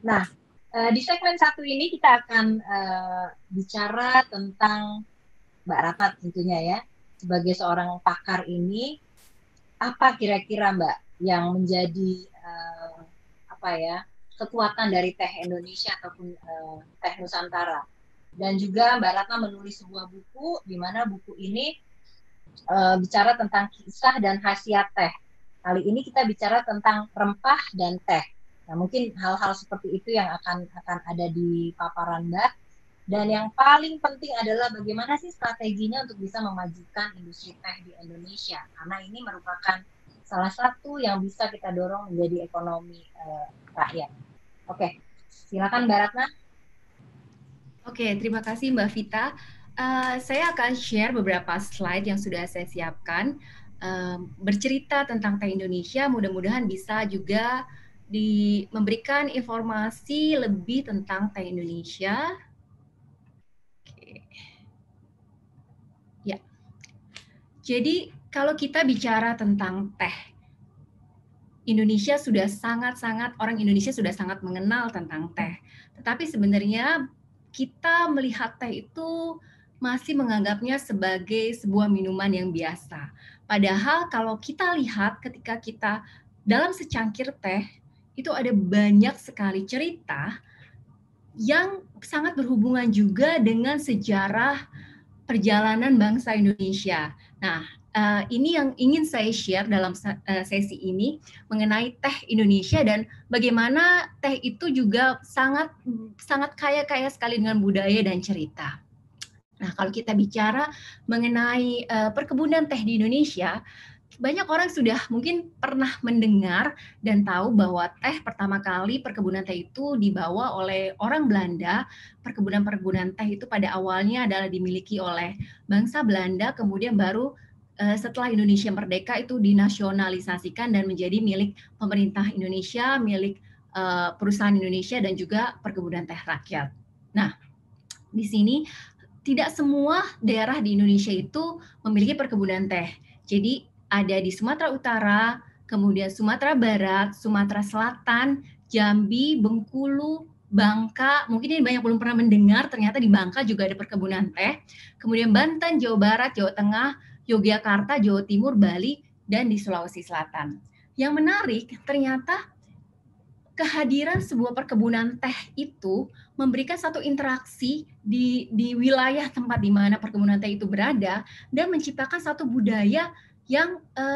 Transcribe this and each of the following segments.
Nah, di segmen satu ini kita akan bicara tentang Mbak Ratna tentunya ya. Sebagai seorang pakar ini, apa kira-kira Mbak yang menjadi apa ya kekuatan dari teh Indonesia ataupun teh Nusantara? Dan juga Mbak Ratna menulis sebuah buku di mana buku ini bicara tentang kisah dan khasiat teh. Kali ini kita bicara tentang rempah dan teh. Nah, mungkin hal-hal seperti itu yang akan ada di paparan Mbak. Dan yang paling penting adalah bagaimana sih strateginya untuk bisa memajukan industri teh di Indonesia. Karena ini merupakan salah satu yang bisa kita dorong menjadi ekonomi rakyat. Oke, silakan Mbak Ratna. Oke, terima kasih Mbak Vita. Saya akan share beberapa slide yang sudah saya siapkan bercerita tentang teh Indonesia. Mudah-mudahan bisa juga memberikan informasi lebih tentang teh Indonesia. Oke. Ya, jadi kalau kita bicara tentang teh, orang Indonesia sudah sangat mengenal tentang teh. Tetapi sebenarnya kita melihat teh itu masih menganggapnya sebagai sebuah minuman yang biasa. Padahal kalau kita lihat ketika kita dalam secangkir teh, itu ada banyak sekali cerita yang sangat berhubungan juga dengan sejarah perjalanan bangsa Indonesia. Nah, ini yang ingin saya share dalam sesi ini mengenai teh Indonesia dan bagaimana teh itu juga sangat sangat kaya sekali dengan budaya dan cerita. Nah, kalau kita bicara mengenai perkebunan teh di Indonesia, banyak orang sudah mungkin pernah mendengar dan tahu bahwa teh pertama kali perkebunan teh itu dibawa oleh orang Belanda. Perkebunan-perkebunan teh itu pada awalnya adalah dimiliki oleh bangsa Belanda, kemudian baru setelah Indonesia merdeka itu dinasionalisasikan dan menjadi milik pemerintah Indonesia, milik perusahaan Indonesia dan juga perkebunan teh rakyat. Nah, di sini tidak semua daerah di Indonesia itu memiliki perkebunan teh. Jadi ada di Sumatera Utara, kemudian Sumatera Barat, Sumatera Selatan, Jambi, Bengkulu, Bangka. Mungkin ini banyak belum pernah mendengar, ternyata di Bangka juga ada perkebunan teh. Kemudian Banten, Jawa Barat, Jawa Tengah, Yogyakarta, Jawa Timur, Bali, dan di Sulawesi Selatan. Yang menarik, ternyata kehadiran sebuah perkebunan teh itu memberikan satu interaksi di wilayah tempat di mana perkebunan teh itu berada dan menciptakan satu budaya yang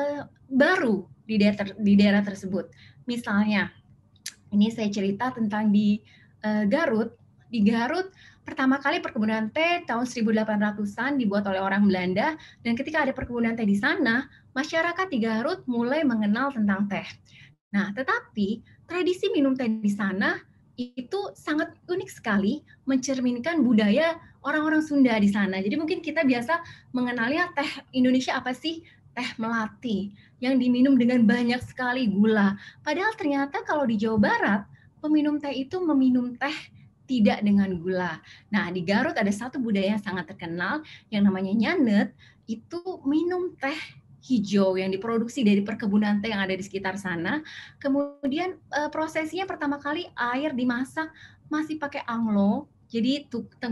baru di daerah tersebut. Misalnya, ini saya cerita tentang di Garut. Di Garut, pertama kali perkebunan teh tahun 1800-an dibuat oleh orang Belanda, dan ketika ada perkebunan teh di sana, masyarakat di Garut mulai mengenal tentang teh. Nah, tetapi tradisi minum teh di sana itu sangat unik sekali, mencerminkan budaya orang-orang Sunda di sana. Jadi mungkin kita biasa mengenalnya teh Indonesia apa sih? Teh melati yang diminum dengan banyak sekali gula. Padahal ternyata kalau di Jawa Barat, peminum teh itu meminum teh tidak dengan gula. Nah, di Garut ada satu budaya yang sangat terkenal yang namanya nyanet, itu minum teh hijau yang diproduksi dari perkebunan teh yang ada di sekitar sana. Kemudian prosesinya pertama kali air dimasak masih pakai anglo, jadi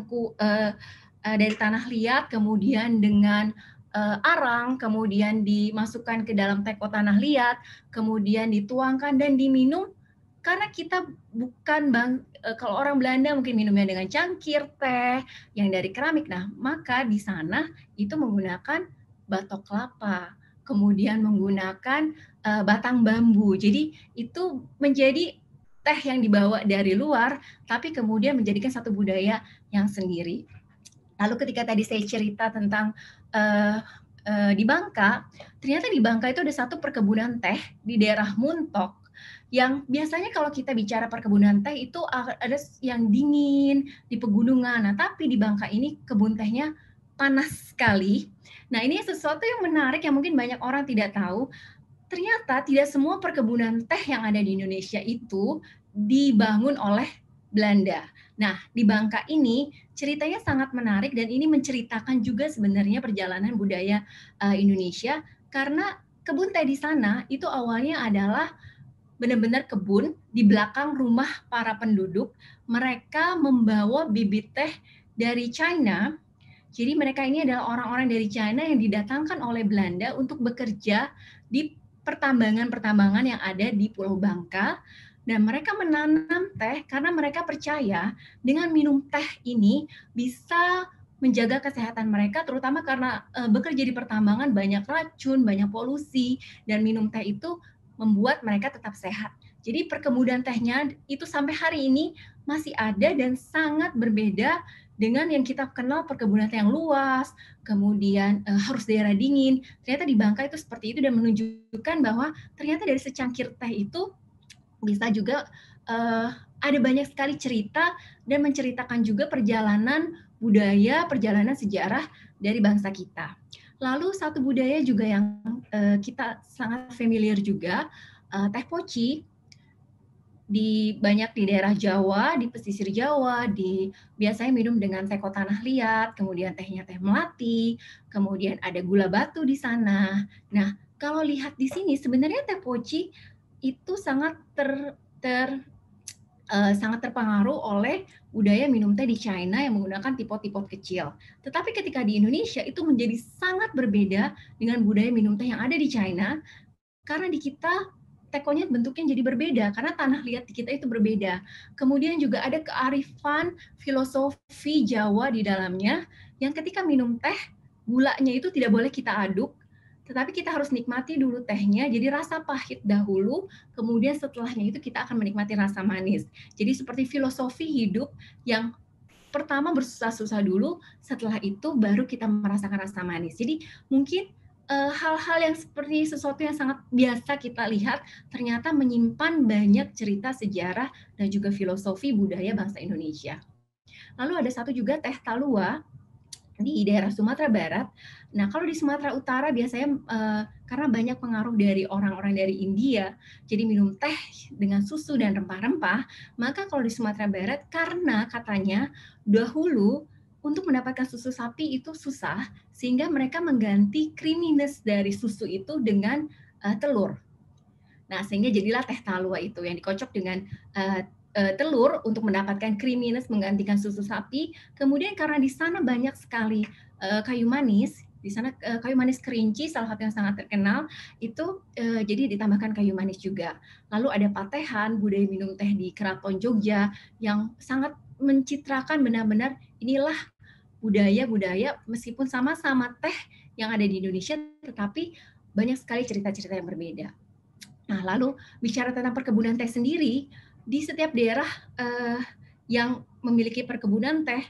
dari tanah liat, kemudian dengan arang, kemudian dimasukkan ke dalam teko tanah liat, kemudian dituangkan dan diminum. Karena kita bukan kalau orang Belanda mungkin minumnya dengan cangkir teh yang dari keramik. Nah, maka di sana itu menggunakan batok kelapa, kemudian menggunakan batang bambu. Jadi itu menjadi teh yang dibawa dari luar, tapi kemudian menjadikan satu budaya yang sendiri. Lalu ketika tadi saya cerita tentang di Bangka, ternyata di Bangka itu ada satu perkebunan teh di daerah Muntok yang biasanya kalau kita bicara perkebunan teh itu ada yang dingin di pegunungan. Nah, tapi di Bangka ini kebun tehnya panas sekali. Nah, ini sesuatu yang menarik yang mungkin banyak orang tidak tahu. Ternyata tidak semua perkebunan teh yang ada di Indonesia itu dibangun oleh Belanda. Nah, di Bangka ini ceritanya sangat menarik dan ini menceritakan juga sebenarnya perjalanan budaya Indonesia karena kebun teh di sana itu awalnya adalah benar-benar kebun di belakang rumah para penduduk. Mereka membawa bibit teh dari China. Jadi mereka ini adalah orang-orang dari China yang didatangkan oleh Belanda untuk bekerja di pertambangan-pertambangan yang ada di Pulau Bangka. Dan mereka menanam teh karena mereka percaya dengan minum teh ini bisa menjaga kesehatan mereka, terutama karena bekerja di pertambangan banyak racun, banyak polusi, dan minum teh itu membuat mereka tetap sehat. Jadi perkebunan tehnya itu sampai hari ini masih ada dan sangat berbeda dengan yang kita kenal perkebunan teh yang luas, kemudian harus daerah dingin. Ternyata di Bangka itu seperti itu dan menunjukkan bahwa ternyata dari secangkir teh itu bisa juga ada banyak sekali cerita dan menceritakan juga perjalanan budaya, perjalanan sejarah dari bangsa kita. Lalu satu budaya juga yang kita sangat familiar juga, teh poci banyak di daerah Jawa, di pesisir Jawa, biasanya minum dengan teko tanah liat, kemudian tehnya teh melati, kemudian ada gula batu di sana. Nah, kalau lihat di sini sebenarnya teh poci itu sangat terpengaruh oleh budaya minum teh di China yang menggunakan tipot-tipot kecil. Tetapi ketika di Indonesia itu menjadi sangat berbeda dengan budaya minum teh yang ada di China, karena di kita tekonya bentuknya jadi berbeda karena tanah liat di kita itu berbeda. Kemudian juga ada kearifan filosofi Jawa di dalamnya yang ketika minum teh gulanya itu tidak boleh kita aduk, tetapi kita harus nikmati dulu tehnya. Jadi rasa pahit dahulu, kemudian setelahnya itu kita akan menikmati rasa manis. Jadi seperti filosofi hidup yang pertama bersusah-susah dulu, setelah itu baru kita merasakan rasa manis. Jadi mungkin hal-hal yang seperti sesuatu yang sangat biasa kita lihat ternyata menyimpan banyak cerita sejarah dan juga filosofi budaya bangsa Indonesia. Lalu ada satu juga teh talua di daerah Sumatera Barat. Nah, kalau di Sumatera Utara biasanya karena banyak pengaruh dari orang-orang dari India, jadi minum teh dengan susu dan rempah-rempah, maka kalau di Sumatera Barat karena katanya dahulu untuk mendapatkan susu sapi itu susah, sehingga mereka mengganti creaminess dari susu itu dengan telur. Nah, sehingga jadilah teh talua itu yang dikocok dengan telur untuk mendapatkan creaminess menggantikan susu sapi. Kemudian karena di sana banyak sekali kayu manis, di sana kayu manis kerinci salah satu yang sangat terkenal itu jadi ditambahkan kayu manis juga. Lalu ada patehan, budaya minum teh di Keraton Jogja yang sangat mencitrakan benar-benar inilah budaya-budaya meskipun sama-sama teh yang ada di Indonesia tetapi banyak sekali cerita-cerita yang berbeda. Nah, lalu bicara tentang perkebunan teh sendiri, di setiap daerah yang memiliki perkebunan teh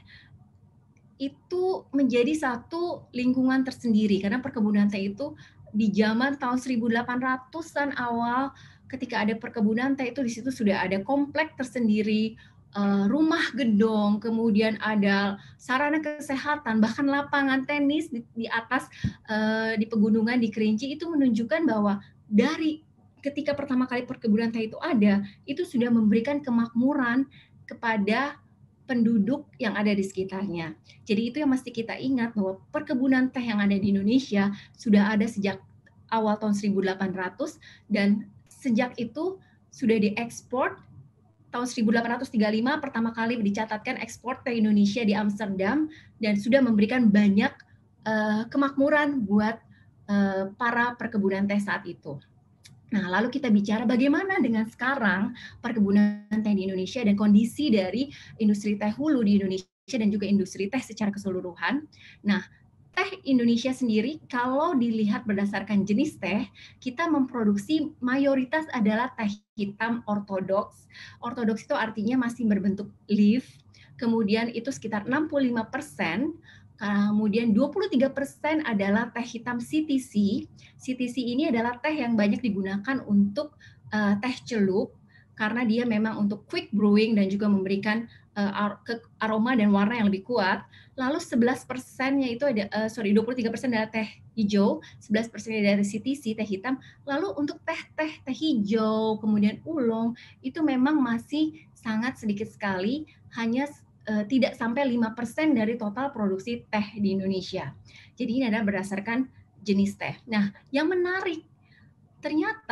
itu menjadi satu lingkungan tersendiri karena perkebunan teh itu di zaman tahun 1800-an awal ketika ada perkebunan teh itu di situ sudah ada komplek tersendiri, rumah gedong, kemudian ada sarana kesehatan, bahkan lapangan tenis di atas di pegunungan di Kerinci itu menunjukkan bahwa dari ketika pertama kali perkebunan teh itu ada, itu sudah memberikan kemakmuran kepada penduduk yang ada di sekitarnya. Jadi itu yang mesti kita ingat bahwa perkebunan teh yang ada di Indonesia sudah ada sejak awal tahun 1800 dan sejak itu sudah diekspor tahun 1835 pertama kali dicatatkan ekspor teh Indonesia di Amsterdam dan sudah memberikan banyak kemakmuran buat para perkebunan teh saat itu. Nah, lalu kita bicara bagaimana dengan sekarang perkebunan teh di Indonesia dan kondisi dari industri teh hulu di Indonesia dan juga industri teh secara keseluruhan. Nah, teh Indonesia sendiri kalau dilihat berdasarkan jenis teh, kita memproduksi mayoritas adalah teh hitam ortodoks. Ortodoks itu artinya masih berbentuk leaf, kemudian itu sekitar 65%. Kemudian 23% adalah teh hitam CTC. CTC ini adalah teh yang banyak digunakan untuk teh celup karena dia memang untuk quick brewing dan juga memberikan aroma dan warna yang lebih kuat. Lalu 11%-nya itu ada 23% adalah teh hijau, 11% dari CTC teh hitam. Lalu untuk teh hijau, kemudian oolong itu memang masih sangat sedikit sekali, hanya tidak sampai 5% dari total produksi teh di Indonesia. Jadi ini adalah berdasarkan jenis teh. Nah, yang menarik ternyata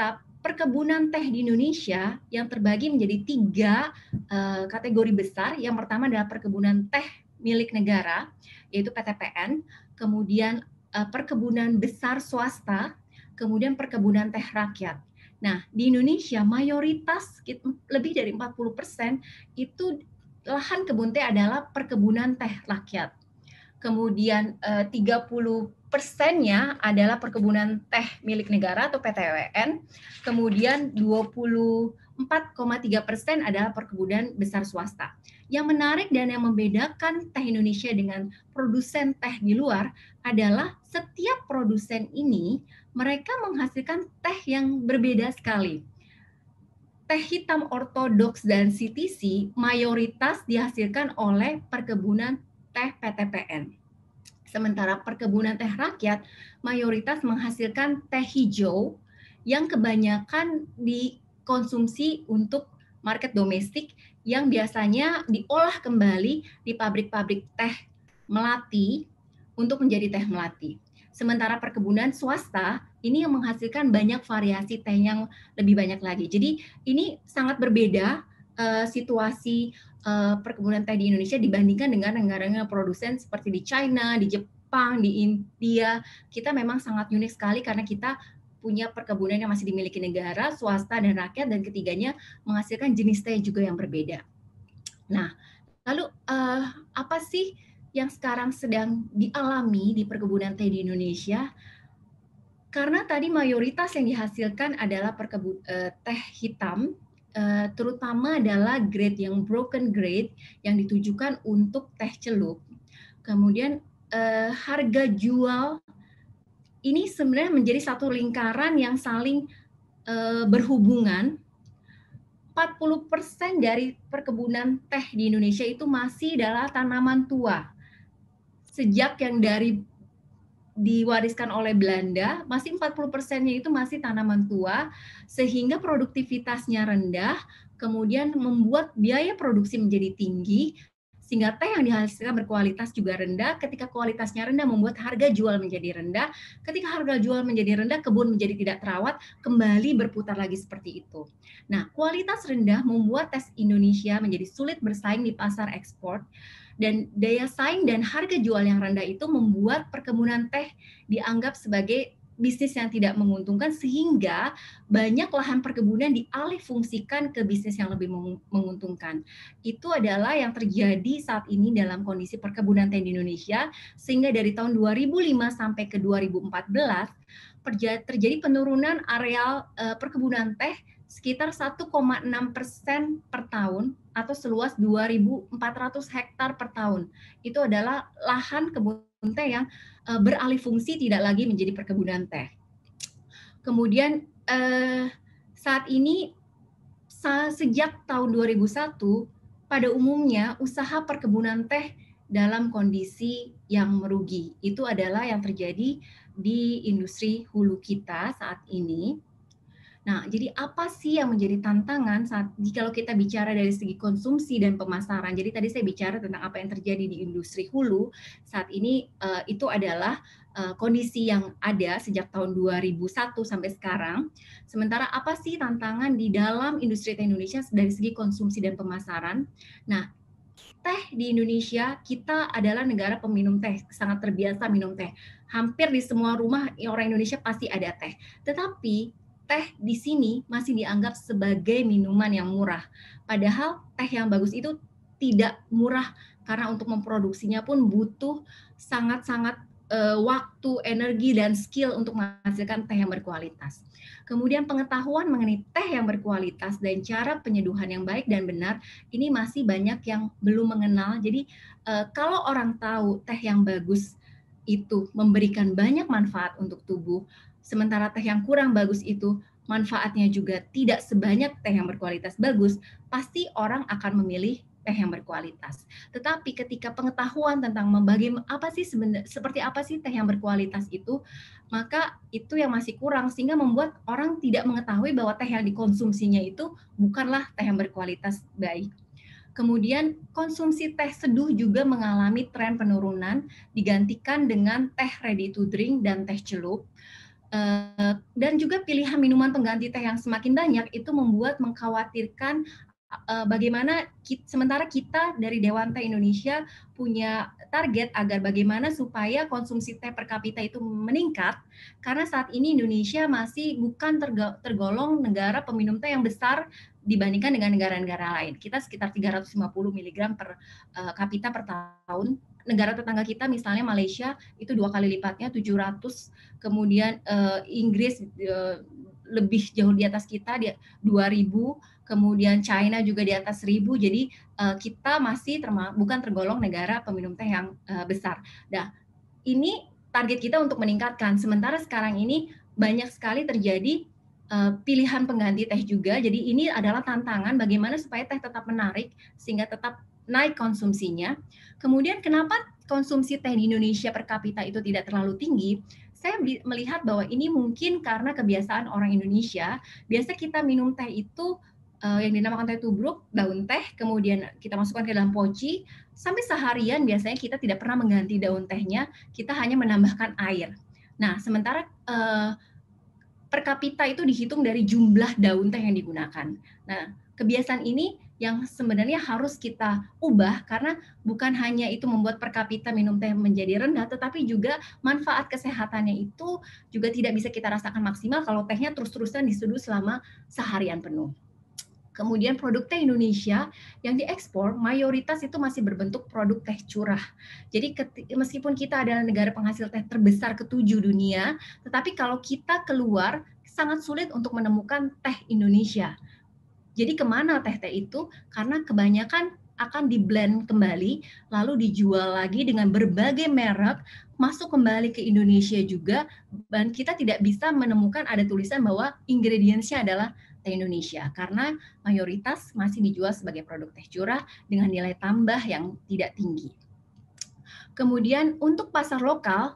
perkebunan teh di Indonesia yang terbagi menjadi 3 kategori besar. Yang pertama adalah perkebunan teh milik negara, yaitu PTPN, kemudian perkebunan besar swasta, kemudian perkebunan teh rakyat. Nah, di Indonesia mayoritas lebih dari 40% itu lahan kebun teh adalah perkebunan teh rakyat. Kemudian 30%-nya adalah perkebunan teh milik negara atau PTWN. Kemudian 24,3% adalah perkebunan besar swasta. Yang menarik dan yang membedakan teh Indonesia dengan produsen teh di luar adalah setiap produsen ini mereka menghasilkan teh yang berbeda sekali. Teh hitam ortodoks dan CTC mayoritas dihasilkan oleh perkebunan teh PTPN. Sementara perkebunan teh rakyat mayoritas menghasilkan teh hijau yang kebanyakan dikonsumsi untuk market domestik yang biasanya diolah kembali di pabrik-pabrik teh melati untuk menjadi teh melati. Sementara perkebunan swasta ini yang menghasilkan banyak variasi teh yang lebih banyak lagi. Jadi ini sangat berbeda situasi perkebunan teh di Indonesia dibandingkan dengan negara-negara produsen seperti di China, di Jepang, di India. Kita memang sangat unik sekali karena kita punya perkebunan yang masih dimiliki negara, swasta, dan rakyat, dan ketiganya menghasilkan jenis teh juga yang berbeda. Nah, lalu apa sih yang sekarang sedang dialami di perkebunan teh di Indonesia? Karena tadi mayoritas yang dihasilkan adalah teh hitam, terutama adalah grade yang broken grade yang ditujukan untuk teh celup. Kemudian harga jual ini sebenarnya menjadi satu lingkaran yang saling berhubungan. 40% dari perkebunan teh di Indonesia itu masih adalah tanaman tua. Sejak yang diwariskan oleh Belanda, masih 40%-nya itu masih tanaman tua, sehingga produktivitasnya rendah, kemudian membuat biaya produksi menjadi tinggi, sehingga teh yang dihasilkan berkualitas juga rendah. Ketika kualitasnya rendah, membuat harga jual menjadi rendah. Ketika harga jual menjadi rendah, kebun menjadi tidak terawat, kembali berputar lagi seperti itu. Nah, kualitas rendah membuat teh Indonesia menjadi sulit bersaing di pasar ekspor, dan daya saing dan harga jual yang rendah itu membuat perkebunan teh dianggap sebagai bisnis yang tidak menguntungkan, sehingga banyak lahan perkebunan dialih fungsikan ke bisnis yang lebih menguntungkan. Itu adalah yang terjadi saat ini dalam kondisi perkebunan teh di Indonesia, sehingga dari tahun 2005 sampai ke 2014 terjadi penurunan areal perkebunan teh sekitar 1,6% per tahun atau seluas 2.400 hektar per tahun. Itu adalah lahan kebun teh yang beralih fungsi tidak lagi menjadi perkebunan teh. Kemudian saat ini sejak tahun 2001 pada umumnya usaha perkebunan teh dalam kondisi yang merugi. Itu adalah yang terjadi di industri hulu kita saat ini. Nah, jadi apa sih yang menjadi tantangan kalau kita bicara dari segi konsumsi dan pemasaran? Jadi tadi saya bicara tentang apa yang terjadi di industri hulu saat ini, itu adalah kondisi yang ada sejak tahun 2001 sampai sekarang. Sementara apa sih tantangan di dalam industri teh Indonesia dari segi konsumsi dan pemasaran? Nah, teh di Indonesia, kita adalah negara peminum teh, sangat terbiasa minum teh. Hampir di semua rumah orang Indonesia pasti ada teh. Tetapi teh di sini masih dianggap sebagai minuman yang murah. Padahal teh yang bagus itu tidak murah karena untuk memproduksinya pun butuh sangat-sangat waktu, energi, dan skill untuk menghasilkan teh yang berkualitas. Kemudian pengetahuan mengenai teh yang berkualitas dan cara penyeduhan yang baik dan benar ini masih banyak yang belum mengenal. Jadi kalau orang tahu teh yang bagus itu memberikan banyak manfaat untuk tubuh, sementara teh yang kurang bagus itu manfaatnya juga tidak sebanyak teh yang berkualitas bagus, pasti orang akan memilih teh yang berkualitas. Tetapi ketika pengetahuan tentang seperti apa sih teh yang berkualitas itu, maka itu yang masih kurang, sehingga membuat orang tidak mengetahui bahwa teh yang dikonsumsinya itu bukanlah teh yang berkualitas baik. Kemudian konsumsi teh seduh juga mengalami tren penurunan, digantikan dengan teh ready to drink dan teh celup. Dan juga pilihan minuman pengganti teh yang semakin banyak itu membuat mengkhawatirkan bagaimana sementara kita dari Dewan Teh Indonesia punya target agar bagaimana supaya konsumsi teh per kapita itu meningkat, karena saat ini Indonesia masih bukan tergolong negara peminum teh yang besar dibandingkan dengan negara-negara lain. Kita sekitar 350 mg per kapita per tahun. Negara tetangga kita misalnya Malaysia itu 2 kali lipatnya 700, kemudian Inggris lebih jauh di atas kita, dia 2000, kemudian China juga di atas 1000. Jadi kita masih bukan tergolong negara peminum teh yang besar. Nah, ini target kita untuk meningkatkan. Sementara sekarang ini banyak sekali terjadi pilihan pengganti teh juga. Jadi ini adalah tantangan bagaimana supaya teh tetap menarik sehingga tetap naik konsumsinya. Kemudian kenapa konsumsi teh di Indonesia per kapita itu tidak terlalu tinggi? Saya melihat bahwa ini mungkin karena kebiasaan orang Indonesia. Biasa kita minum teh itu yang dinamakan teh tubruk, daun teh, kemudian kita masukkan ke dalam poci, sampai seharian biasanya kita tidak pernah mengganti daun tehnya, kita hanya menambahkan air. Nah, sementara per kapita itu dihitung dari jumlah daun teh yang digunakan. Nah, kebiasaan ini yang sebenarnya harus kita ubah karena bukan hanya itu membuat per kapita minum teh menjadi rendah, tetapi juga manfaat kesehatannya itu juga tidak bisa kita rasakan maksimal kalau tehnya terus-terusan diseduh selama seharian penuh. Kemudian produk teh Indonesia yang diekspor mayoritas itu masih berbentuk produk teh curah. Jadi meskipun kita adalah negara penghasil teh terbesar ke-7 dunia, tetapi kalau kita keluar sangat sulit untuk menemukan teh Indonesia. Jadi kemana teh-teh itu? Karena kebanyakan akan di-blend kembali, lalu dijual lagi dengan berbagai merek, masuk kembali ke Indonesia juga, dan kita tidak bisa menemukan ada tulisan bahwa ingredients-nya adalah teh Indonesia, karena mayoritas masih dijual sebagai produk teh curah dengan nilai tambah yang tidak tinggi. Kemudian untuk pasar lokal,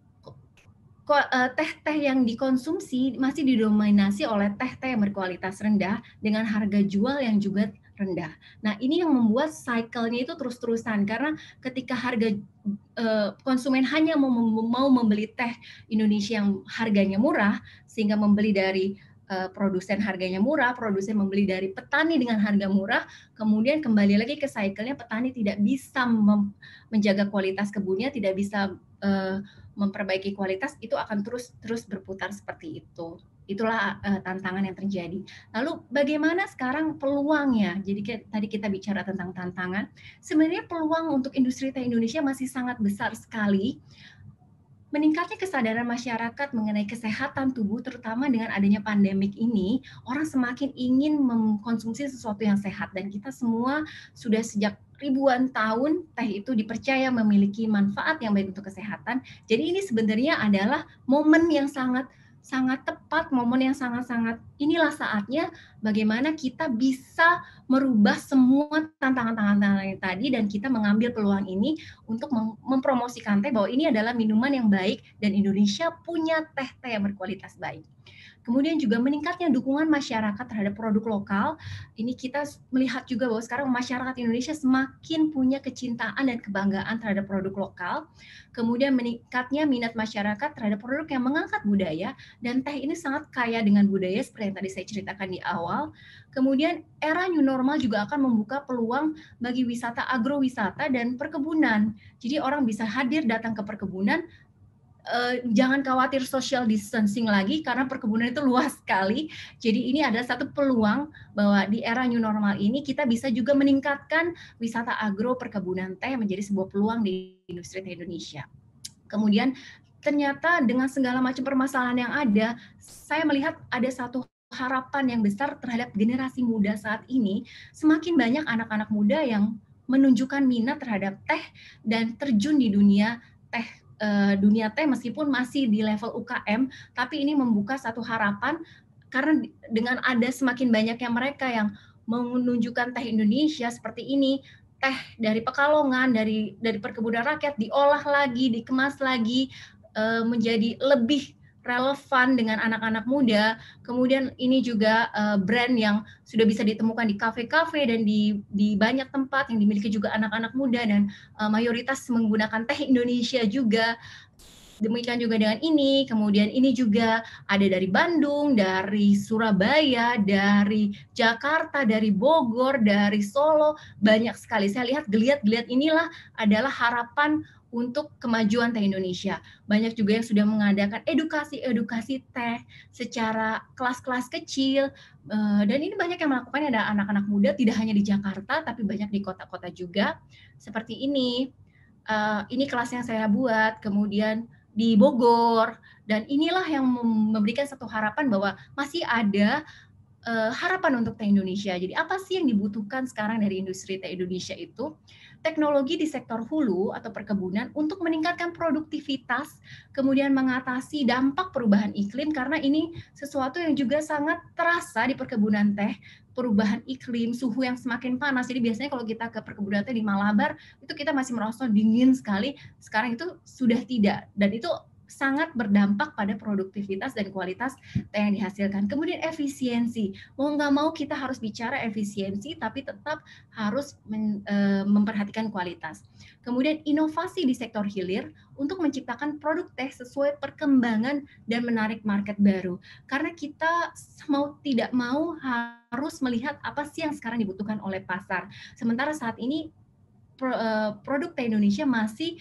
teh-teh yang dikonsumsi masih didominasi oleh teh-teh yang berkualitas rendah dengan harga jual yang juga rendah. Nah, ini yang membuat cycle-nya itu terus-terusan karena ketika harga konsumen hanya mau membeli teh Indonesia yang harganya murah, sehingga membeli dari produsen harganya murah, produsen membeli dari petani dengan harga murah, kemudian kembali lagi ke cycle-nya, petani tidak bisa menjaga kualitas kebunnya, tidak bisa memperbaiki kualitas, itu akan terus berputar seperti itu. Itulah tantangan yang terjadi. Lalu bagaimana sekarang peluangnya? Jadi tadi kita bicara tentang tantangan. Sebenarnya peluang untuk industri teh Indonesia masih sangat besar sekali. Meningkatnya kesadaran masyarakat mengenai kesehatan tubuh, terutama dengan adanya pandemik ini, orang semakin ingin mengkonsumsi sesuatu yang sehat, dan kita semua sudah sejak ribuan tahun teh itu dipercaya memiliki manfaat yang baik untuk kesehatan. Jadi ini sebenarnya adalah momen yang sangat tepat, momen yang sangat inilah saatnya bagaimana kita bisa merubah semua tantangan-tantangan yang tadi, dan kita mengambil peluang ini untuk mempromosikan teh bahwa ini adalah minuman yang baik dan Indonesia punya teh-teh yang berkualitas baik. Kemudian juga meningkatnya dukungan masyarakat terhadap produk lokal. Ini kita melihat juga bahwa sekarang masyarakat Indonesia semakin punya kecintaan dan kebanggaan terhadap produk lokal. Kemudian meningkatnya minat masyarakat terhadap produk yang mengangkat budaya, dan teh ini sangat kaya dengan budaya seperti yang tadi saya ceritakan di awal. Kemudian era new normal juga akan membuka peluang bagi wisata agrowisata dan perkebunan. Jadi orang bisa hadir datang ke perkebunan, jangan khawatir social distancing lagi karena perkebunan itu luas sekali. Jadi ini adalah satu peluang bahwa di era new normal ini kita bisa juga meningkatkan wisata agro perkebunan teh menjadi sebuah peluang di industri teh Indonesia. Kemudian ternyata dengan segala macam permasalahan yang ada, saya melihat ada satu harapan yang besar terhadap generasi muda saat ini. Semakin banyak anak-anak muda yang menunjukkan minat terhadap teh dan terjun di dunia teh meskipun masih di level UKM, tapi ini membuka satu harapan karena dengan ada semakin banyaknya mereka yang menunjukkan teh Indonesia seperti ini, teh dari Pekalongan, dari perkebunan rakyat diolah lagi, dikemas lagi, menjadi lebih relevan dengan anak-anak muda. Kemudian ini juga brand yang sudah bisa ditemukan di kafe-kafe dan di banyak tempat yang dimiliki juga anak-anak muda, dan mayoritas menggunakan teh Indonesia juga. Demikian juga dengan ini, kemudian ini juga ada dari Bandung, dari Surabaya, dari Jakarta, dari Bogor, dari Solo, banyak sekali. Saya lihat geliat-geliat inilah adalah harapan untuk kemajuan teh Indonesia. Banyak juga yang sudah mengadakan edukasi-edukasi teh secara kelas-kelas kecil, dan ini banyak yang melakukannya, ada anak-anak muda, tidak hanya di Jakarta, tapi banyak di kota-kota juga, seperti ini. Ini kelas yang saya buat, kemudian di Bogor, dan inilah yang memberikan satu harapan bahwa masih ada harapan untuk teh Indonesia. Jadi apa sih yang dibutuhkan sekarang dari industri teh Indonesia itu? Teknologi di sektor hulu atau perkebunan untuk meningkatkan produktivitas, kemudian mengatasi dampak perubahan iklim, karena ini sesuatu yang juga sangat terasa di perkebunan teh, perubahan iklim, suhu yang semakin panas. Jadi biasanya kalau kita ke perkebunan teh di Malabar, itu kita masih merasa dingin sekali, sekarang itu sudah tidak, dan itu sangat berdampak pada produktivitas dan kualitas teh yang dihasilkan. Kemudian efisiensi, mau nggak mau kita harus bicara efisiensi, tapi tetap harus memperhatikan kualitas. Kemudian inovasi di sektor hilir untuk menciptakan produk teh sesuai perkembangan dan menarik market baru. Karena kita mau tidak mau harus melihat apa sih yang sekarang dibutuhkan oleh pasar. Sementara saat ini produk teh Indonesia masih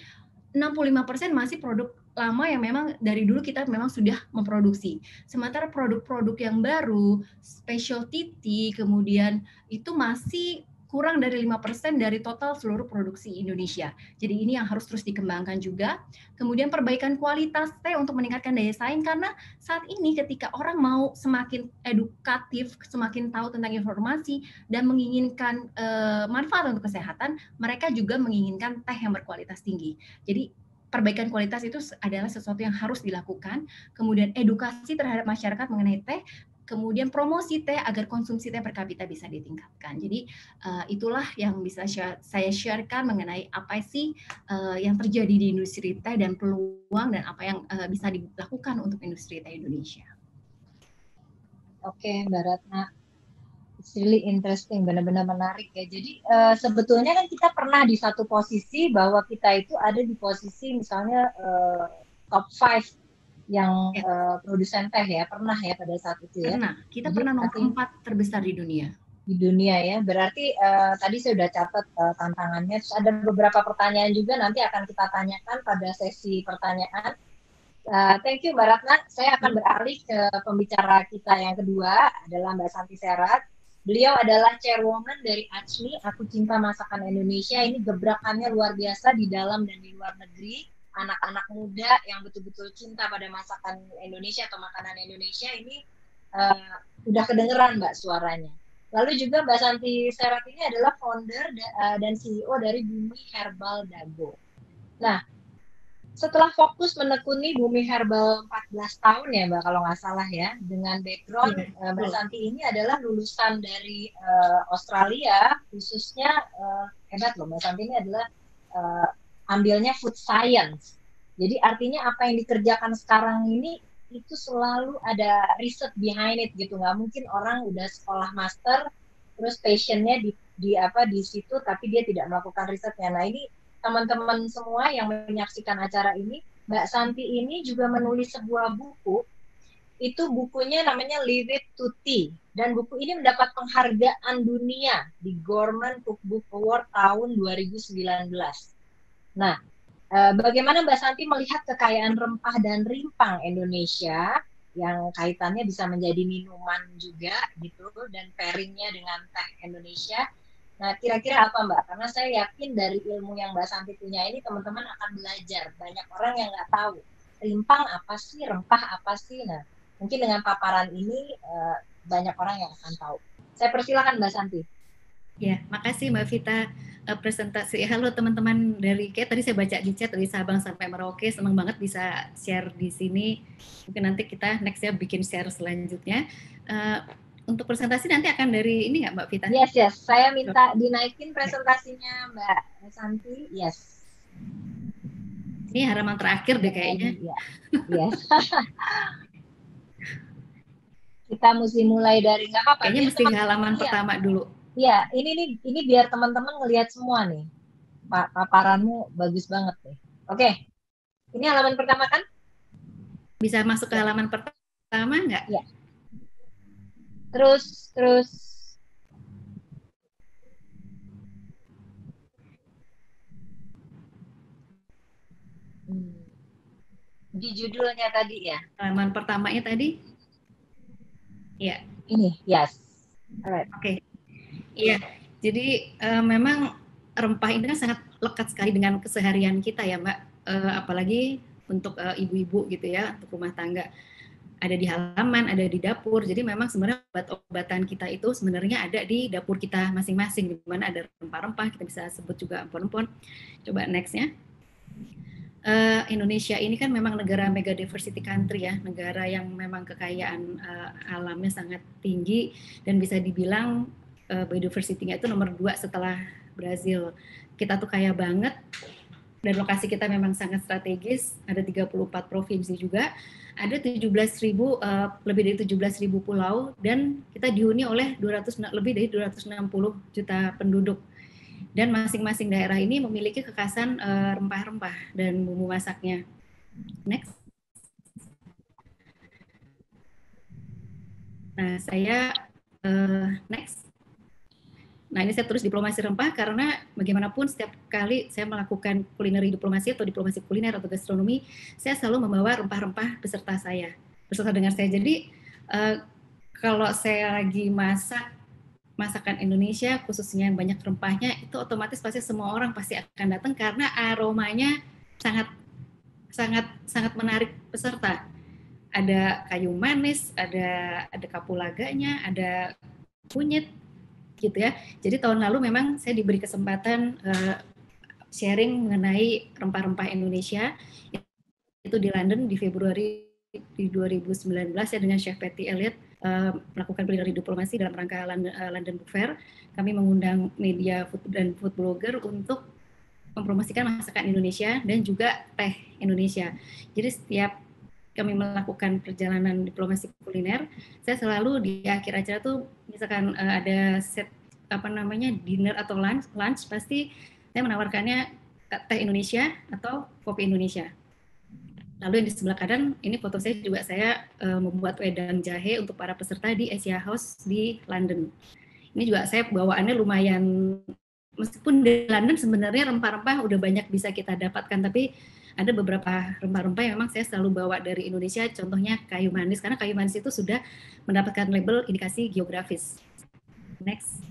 65% masih produk lama yang memang dari dulu kita memang sudah memproduksi. Sementara produk-produk yang baru, specialty tea, kemudian itu masih kurang dari 5% dari total seluruh produksi Indonesia. Jadi ini yang harus terus dikembangkan juga. Kemudian perbaikan kualitas teh untuk meningkatkan daya saing, karena saat ini ketika orang mau semakin edukatif, semakin tahu tentang informasi dan menginginkan manfaat untuk kesehatan, mereka juga menginginkan teh yang berkualitas tinggi. Jadi perbaikan kualitas itu adalah sesuatu yang harus dilakukan. Kemudian edukasi terhadap masyarakat mengenai teh, kemudian promosi teh agar konsumsi teh per kapita bisa ditingkatkan. Jadi itulah yang bisa saya sharekan mengenai apa sih yang terjadi di industri teh dan peluang dan apa yang bisa dilakukan untuk industri teh Indonesia. Oke, Mbak Ratna. It's really interesting, benar-benar menarik ya. Jadi sebetulnya kan kita pernah di satu posisi bahwa kita itu ada di posisi misalnya top 5 yang produsen teh ya, pernah ya pada saat itu ya. Kita pernah nomor 4 terbesar di dunia. Di dunia ya, berarti tadi saya sudah catat tantangannya. Terus ada beberapa pertanyaan juga nanti akan kita tanyakan pada sesi pertanyaan. Thank you Mbak Ratna. Saya akan beralih ke pembicara kita yang kedua, adalah Mbak Santi Serat. Beliau adalah chairwoman dari ACMI, Aku Cinta Masakan Indonesia. Ini gebrakannya luar biasa di dalam dan di luar negeri. Anak-anak muda yang betul-betul cinta pada masakan Indonesia atau makanan Indonesia ini udah kedengeran Mbak suaranya. Lalu juga Mbak Santi Serat ini adalah founder dan CEO dari Bumi Herbal Dago. Nah, setelah fokus menekuni Bumi Herbal 14 tahun ya Mbak, kalau nggak salah ya, dengan background Mbak Santi ini adalah lulusan dari Australia, khususnya hebat loh, Mbak Santi ini adalah ambilnya food science. Jadi artinya apa yang dikerjakan sekarang ini itu selalu ada riset behind it gitu, nggak mungkin orang udah sekolah master terus passionnya di situ tapi dia tidak melakukan risetnya. Nah ini teman-teman semua yang menyaksikan acara ini, Mbak Santi ini juga menulis sebuah buku. Itu bukunya namanya Leave It to Tea. Dan buku ini mendapat penghargaan dunia di Gourmet Cookbook Award tahun 2019. Nah, bagaimana Mbak Santi melihat kekayaan rempah dan rimpang Indonesia yang kaitannya bisa menjadi minuman juga gitu, dan pairingnya dengan teh Indonesia. Nah, kira-kira apa Mbak? Karena saya yakin dari ilmu yang Mbak Santi punya ini, teman-teman akan belajar. Banyak orang yang nggak tahu, rimpang apa sih, rempah apa sih. Nah, mungkin dengan paparan ini, banyak orang yang akan tahu. Saya persilakan Mbak Santi. Ya, makasih Mbak Vita presentasi. Halo teman-teman dari tadi saya baca di chat dari Sabang sampai Merauke, senang banget bisa share di sini. Mungkin nanti kita next ya bikin share selanjutnya. Untuk presentasi nanti akan dari ini nggak Mbak Vita? Yes. Saya minta dinaikin presentasinya Mbak Santi. Yes. Ini halaman terakhir deh kayaknya. Yes. Kita mesti mulai dari nggak apa-apa. Kayaknya mesti halaman pertama dulu. Iya, ini biar teman-teman ngelihat semua nih. Paparanmu bagus banget nih. Oke. Ini halaman pertama kan? Bisa masuk ke halaman pertama nggak? Ya. Terus. Di judulnya tadi ya. Halaman pertamanya tadi? Ya. Ini, yes. Alright. Oke. Iya. Jadi memang rempah ini kan sangat lekat sekali dengan keseharian kita ya, Mbak. Apalagi untuk ibu-ibu gitu ya, untuk rumah tangga. Ada di halaman, ada di dapur. Jadi memang sebenarnya obat-obatan kita itu sebenarnya ada di dapur kita masing-masing. Di mana ada rempah-rempah, kita bisa sebut juga empon-empon. Coba next-nya. Indonesia ini kan memang negara mega diversity country ya, negara yang memang kekayaan alamnya sangat tinggi dan bisa dibilang biodiversity-nya itu nomor 2 setelah Brazil. Kita tuh kaya banget dan lokasi kita memang sangat strategis, ada 34 provinsi juga, ada 17.000 lebih dari 17.000 pulau dan kita dihuni oleh lebih dari 260 juta penduduk. Dan masing-masing daerah ini memiliki kekhasan rempah-rempah dan bumbu masaknya. Next. Nah, saya next. Nah, ini saya tulis diplomasi rempah karena bagaimanapun setiap kali saya melakukan culinary diplomasi atau diplomasi kuliner atau gastronomi, saya selalu membawa rempah-rempah beserta dengan saya. Jadi kalau saya lagi masakan Indonesia khususnya yang banyak rempahnya, itu otomatis pasti semua orang pasti akan datang karena aromanya sangat menarik peserta. Ada kayu manis, ada kapulaganya, ada kunyit gitu ya. Jadi tahun lalu memang saya diberi kesempatan sharing mengenai rempah-rempah Indonesia itu di London di Februari 2019 ya dengan Chef Patty Elliott melakukan culinary diplomasi dalam rangka London Book Fair. Kami mengundang media food dan food blogger untuk mempromosikan masakan Indonesia dan juga teh Indonesia. Jadi setiap kami melakukan perjalanan diplomasi kuliner, saya selalu di akhir acara tuh misalkan ada set dinner atau lunch pasti saya menawarkannya teh Indonesia atau kopi Indonesia. Lalu yang di sebelah kanan, ini foto saya juga saya membuat wedang jahe untuk para peserta di Asia House di London. Ini juga saya bawaannya lumayan, meskipun di London sebenarnya rempah-rempah udah banyak bisa kita dapatkan, tapi ada beberapa rempah-rempah yang memang saya selalu bawa dari Indonesia, contohnya kayu manis, karena kayu manis itu sudah mendapatkan label indikasi geografis. Next.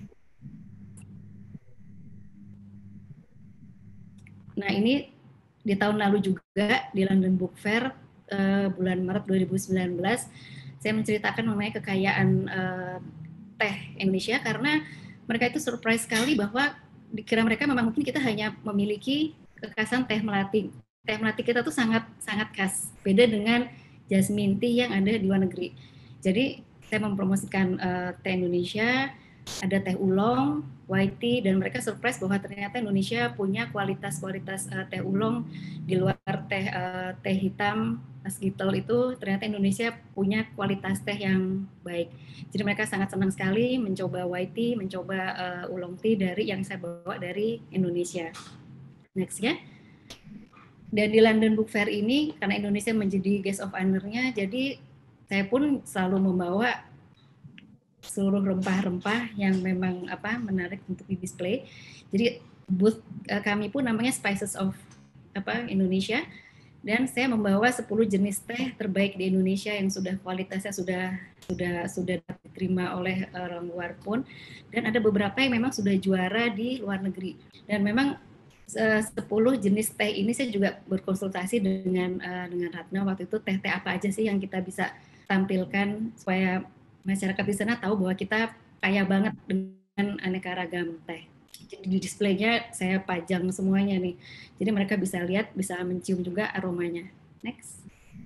Nah ini di tahun lalu juga di London Book Fair bulan Maret 2019 saya menceritakan mengenai kekayaan teh Indonesia karena mereka itu surprise sekali bahwa dikira mereka memang mungkin kita hanya memiliki kekhasan teh melati. Teh melati kita tuh sangat khas, beda dengan jasmine tea yang ada di luar negeri. Jadi saya mempromosikan teh Indonesia, ada teh oolong, white tea, dan mereka surprise bahwa ternyata Indonesia punya kualitas teh oolong di luar teh hitam Asgitel itu ternyata Indonesia punya kualitas teh yang baik. Jadi mereka sangat senang sekali mencoba white tea, mencoba oolong tea dari yang saya bawa dari Indonesia. Next ya. Dan di London Book Fair ini karena Indonesia menjadi guest of honor-nya, jadi saya pun selalu membawa seluruh rempah-rempah yang memang menarik untuk di display. Jadi booth kami pun namanya Spices of Indonesia dan saya membawa 10 jenis teh terbaik di Indonesia yang sudah kualitasnya sudah diterima oleh orang luar pun, dan ada beberapa yang memang sudah juara di luar negeri. Dan memang 10 jenis teh ini saya juga berkonsultasi dengan Ratna waktu itu, teh apa aja sih yang kita bisa tampilkan supaya masyarakat di sana tahu bahwa kita kaya banget dengan aneka ragam teh. Jadi di displaynya saya pajang semuanya nih. Jadi mereka bisa lihat, bisa mencium juga aromanya. Next.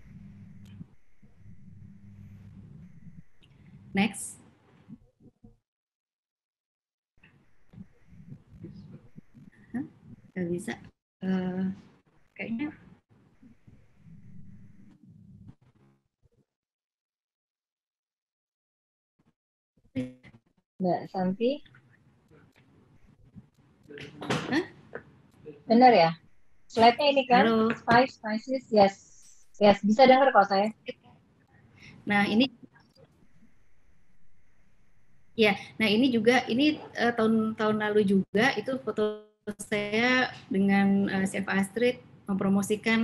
Next. Nggak bisa. Kayaknya. Mbak Santi? Hah? Benar ya? Slide-nya ini kan? Halo. Spices, yes. Yes, bisa dengar kok saya. Nah, ini ya, nah ini juga tahun lalu juga itu foto saya dengan Chef Astrid mempromosikan.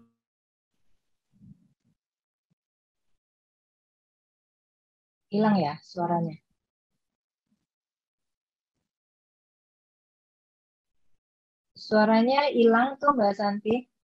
Hilang ya suaranya. Suaranya hilang tuh Mbak Santi.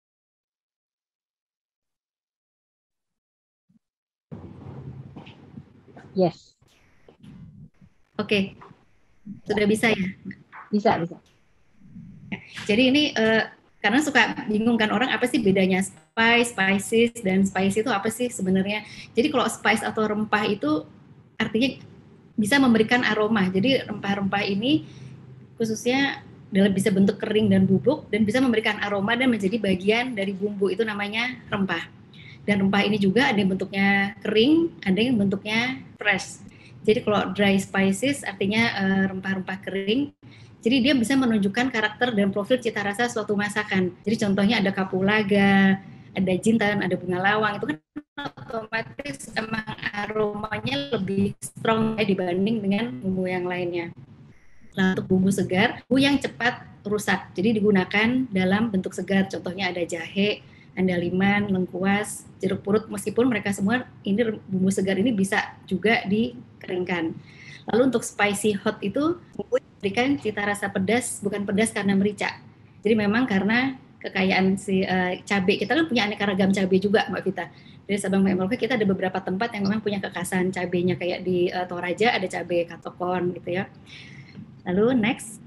Yes. Oke, sudah bisa ya? Bisa, bisa. Jadi ini karena suka bingung kan orang apa sih bedanya spices, dan spicy itu apa sih sebenarnya. Jadi kalau spice atau rempah itu artinya bisa memberikan aroma. Jadi rempah-rempah ini khususnya bisa bentuk kering dan bubuk dan bisa memberikan aroma dan menjadi bagian dari bumbu, itu namanya rempah. Dan rempah ini juga ada yang bentuknya kering, ada yang bentuknya fresh. Jadi kalau dry spices artinya rempah-rempah kering. Jadi dia bisa menunjukkan karakter dan profil cita rasa suatu masakan. Jadi contohnya ada kapulaga, ada jintan, ada bunga lawang. Itu kan otomatis emang aromanya lebih strong ya dibanding dengan bumbu yang lainnya. Nah, untuk bumbu segar, bumbu yang cepat rusak. Jadi digunakan dalam bentuk segar. Contohnya ada jahe, andaliman, lengkuas, jeruk purut. Meskipun mereka semua ini bumbu segar ini bisa juga dikeringkan. Lalu untuk spicy hot itu bumbu memberikan cita rasa pedas, bukan pedas karena merica. Jadi memang karena kekayaan si cabai. Kita kan punya aneka ragam cabai juga, Mbak Vita. Dari Sabang sampai Merauke kita ada beberapa tempat yang memang punya kekhasan cabainya, kayak di Toraja ada cabai katokon gitu ya. Lalu next.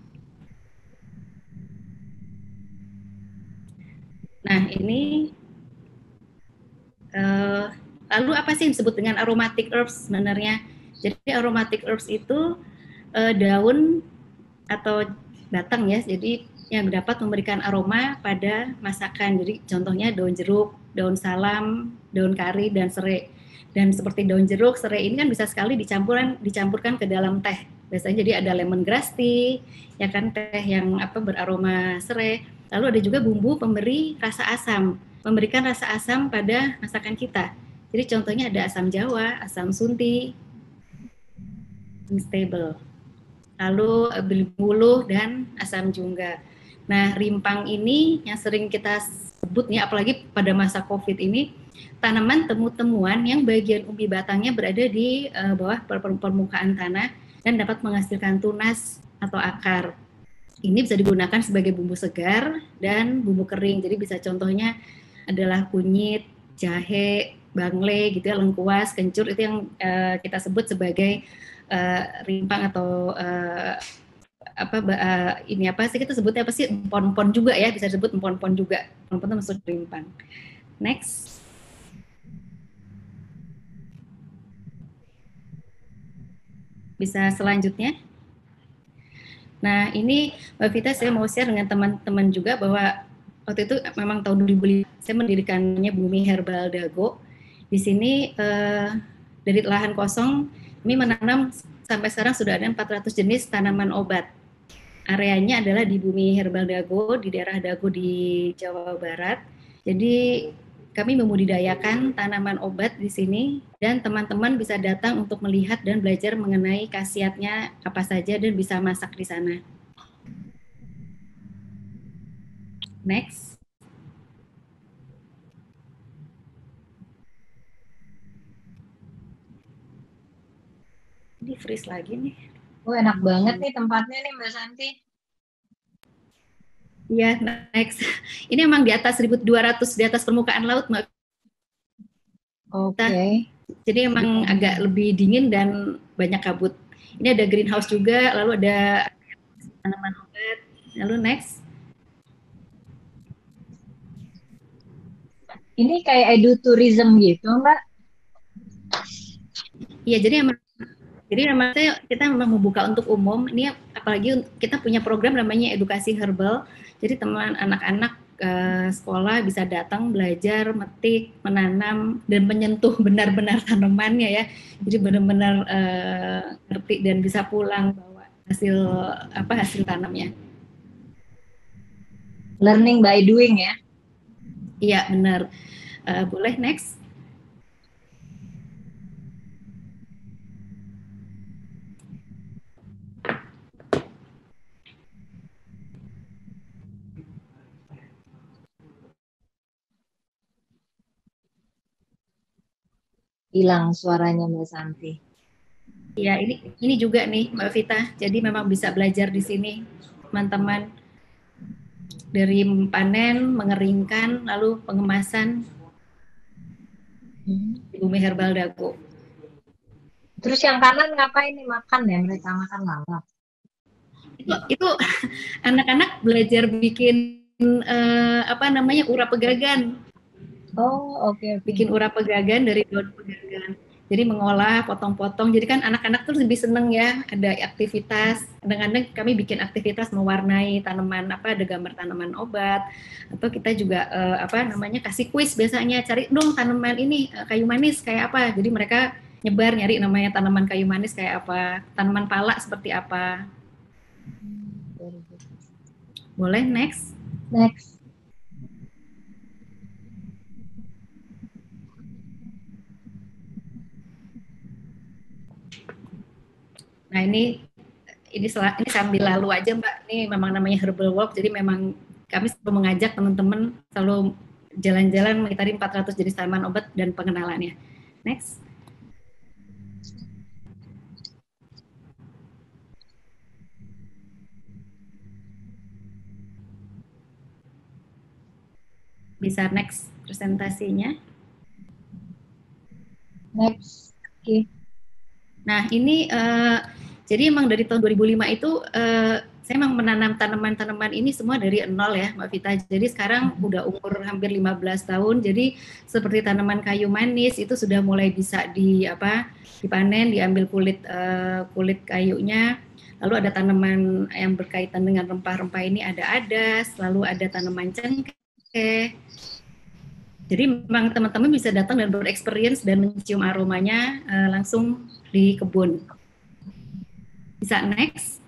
Nah ini lalu apa sih yang disebut dengan aromatic herbs sebenarnya? Jadi aromatic herbs itu daun atau batang ya, jadi yang dapat memberikan aroma pada masakan. Jadi contohnya daun jeruk, daun salam, daun kari, dan serai. Dan seperti daun jeruk, serai ini kan bisa sekali dicampurkan ke dalam teh. Biasanya jadi ada lemongrass tea, ya kan, teh yang beraroma serai. Lalu ada juga bumbu pemberi rasa asam, memberikan rasa asam pada masakan kita. Jadi contohnya ada asam jawa, asam sunti, unstable. Lalu buluh dan asam jungga. Nah, rimpang ini yang sering kita sebut nih, apalagi pada masa COVID ini, tanaman temu-temuan yang bagian umbi batangnya berada di bawah permukaan tanah dan dapat menghasilkan tunas atau akar. Ini bisa digunakan sebagai bumbu segar dan bumbu kering. Jadi bisa contohnya adalah kunyit, jahe, bangle gitu ya, lengkuas, kencur, itu yang kita sebut sebagai rimpang atau ini apa sih kita sebutnya, apa sih, empon-empon juga ya, bisa disebut empon-empon juga. Empon itu masuk rimpang. Next. Bisa selanjutnya. Nah, ini Mbak Vita, saya mau share dengan teman-teman juga bahwa waktu itu memang tahun 2005 saya mendirikannya Bumi Herbal Dago. Di sini dari lahan kosong kami menanam sampai sekarang sudah ada 400 jenis tanaman obat. Areanya adalah di Bumi Herbal Dago, di daerah Dago di Jawa Barat. Jadi kami membudidayakan tanaman obat di sini dan teman-teman bisa datang untuk melihat dan belajar mengenai khasiatnya apa saja dan bisa masak di sana. Next. Ini freeze lagi nih. Oh, enak banget nih tempatnya nih Mbak Santi. Iya, next. Ini emang di atas 1.200, di atas permukaan laut, Mbak. Oke. Jadi emang agak lebih dingin dan banyak kabut. Ini ada greenhouse juga, lalu ada tanaman obat. Lalu next. Ini kayak edutourism gitu, Mbak? Iya, jadi emang kita memang membuka untuk umum. Ini apalagi kita punya program namanya edukasi herbal. Jadi teman anak-anak sekolah bisa datang belajar, metik, menanam, dan menyentuh benar-benar tanamannya ya. Jadi benar-benar ngerti dan bisa pulang bawa hasil tanamnya. Learning by doing ya? Iya, benar. Boleh next. Hilang suaranya Mbak Santi. Ya, ini juga nih Mbak Vita. Jadi memang bisa belajar di sini, teman-teman. Dari panen, mengeringkan, lalu pengemasan di Bumi Herbal Dago. Terus yang kanan ngapain nih, makan ya, mereka makan lalap? Itu anak-anak belajar bikin urap pegagan. Oh, oke. Bikin urap pegagan dari daun pegagan. Jadi mengolah, potong-potong. Jadi kan anak-anak tuh lebih seneng ya, ada aktivitas. Kadang-kadang kami bikin aktivitas mewarnai tanaman, ada gambar tanaman obat. Atau kita juga kasih kuis biasanya, cari dong tanaman ini kayu manis kayak apa. Jadi mereka nyebar nyari namanya tanaman kayu manis kayak apa, tanaman pala seperti apa. Boleh next? Next. Nah ini sambil lalu aja Mbak. Ini memang namanya herbal walk, jadi memang kami selalu mengajak teman-teman selalu jalan-jalan mengitari 400 jenis tanaman obat dan pengenalannya. Next. Bisa next presentasinya. Next. Oke. Okay. Nah ini jadi emang dari tahun 2005 itu saya memang menanam tanaman-tanaman ini semua dari nol ya Mbak Vita. Jadi sekarang udah umur hampir 15 tahun. Jadi seperti tanaman kayu manis itu sudah mulai bisa dipanen, diambil kulit kayunya. Lalu ada tanaman yang berkaitan dengan rempah-rempah ini, ada adas, lalu ada tanaman cengkeh. Jadi memang teman-teman bisa datang dan berexperience dan mencium aromanya langsung di kebun. Bisa next.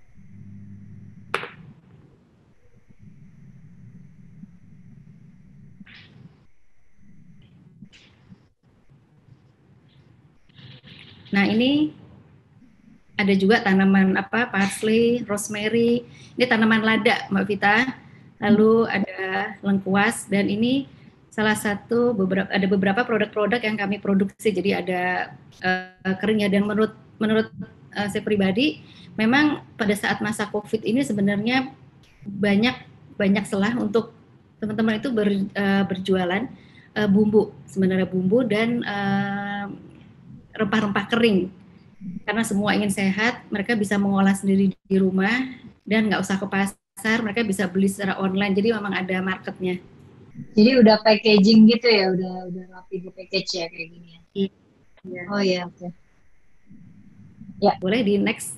Nah ini ada juga tanaman parsley, rosemary. Ini tanaman lada Mbak Vita. Lalu ada lengkuas dan ini salah satu ada beberapa produk-produk yang kami produksi. Jadi ada keringnya dan menurut saya pribadi memang pada saat masa COVID ini sebenarnya banyak celah untuk teman-teman itu berjualan bumbu, sebenarnya bumbu dan rempah-rempah kering. Karena semua ingin sehat, mereka bisa mengolah sendiri di rumah dan nggak usah ke pasar, mereka bisa beli secara online. Jadi memang ada marketnya. Jadi udah packaging gitu ya, udah rapi di package ya kayak gini ya. Iya. Oh iya, oke. Ya. Boleh di next.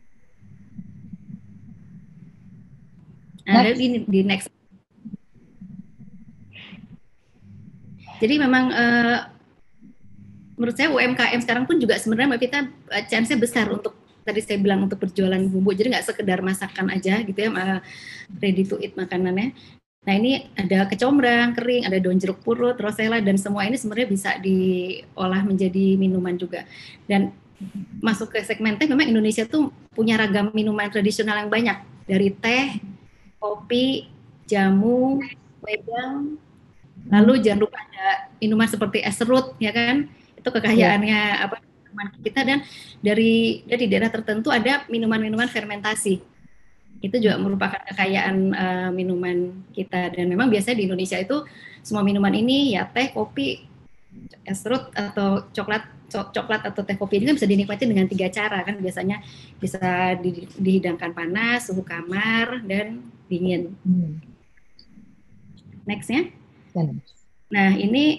Nah, ini di next. Jadi memang menurut saya UMKM sekarang pun juga sebenarnya Mbak Vita chance-nya besar untuk tadi saya bilang untuk berjualan bumbu. Jadi nggak sekedar masakan aja gitu ya, ready to eat makanannya. Nah ini ada kecombrang kering, ada daun jeruk purut, rosella, dan semua ini sebenarnya bisa diolah menjadi minuman juga. Dan masuk ke segmen teh, memang Indonesia tuh punya ragam minuman tradisional yang banyak. Dari teh, kopi, jamu, wedang, lalu jangan lupa ada minuman seperti es serut, ya kan? Itu kekayaannya minuman kita. Dan dari daerah tertentu ada minuman-minuman fermentasi. Itu juga merupakan kekayaan minuman kita. Dan memang biasanya di Indonesia itu semua minuman ini ya teh, kopi, es serut atau coklat atau teh kopi ini kan bisa dinikmati dengan 3 cara kan. Biasanya bisa dihidangkan panas, suhu kamar, dan dingin. Next-nya. Nah ini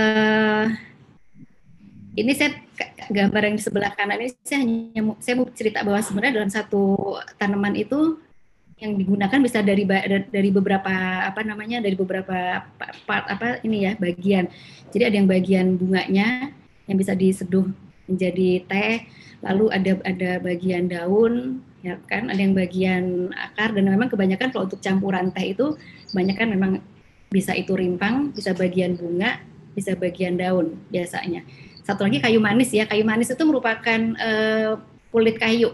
saya gambar yang di sebelah kanan ini saya mau cerita bahwa sebenarnya dalam satu tanaman itu yang digunakan bisa dari beberapa dari beberapa part bagian. Jadi ada yang bagian bunganya yang bisa diseduh menjadi teh, lalu ada bagian daun, ya kan, ada yang bagian akar, dan memang kebanyakan kalau untuk campuran teh itu kebanyakan memang Bisa itu rimpang, bisa bagian bunga, bisa bagian daun biasanya. Satu lagi kayu manis ya. Kayu manis itu merupakan kulit kayu.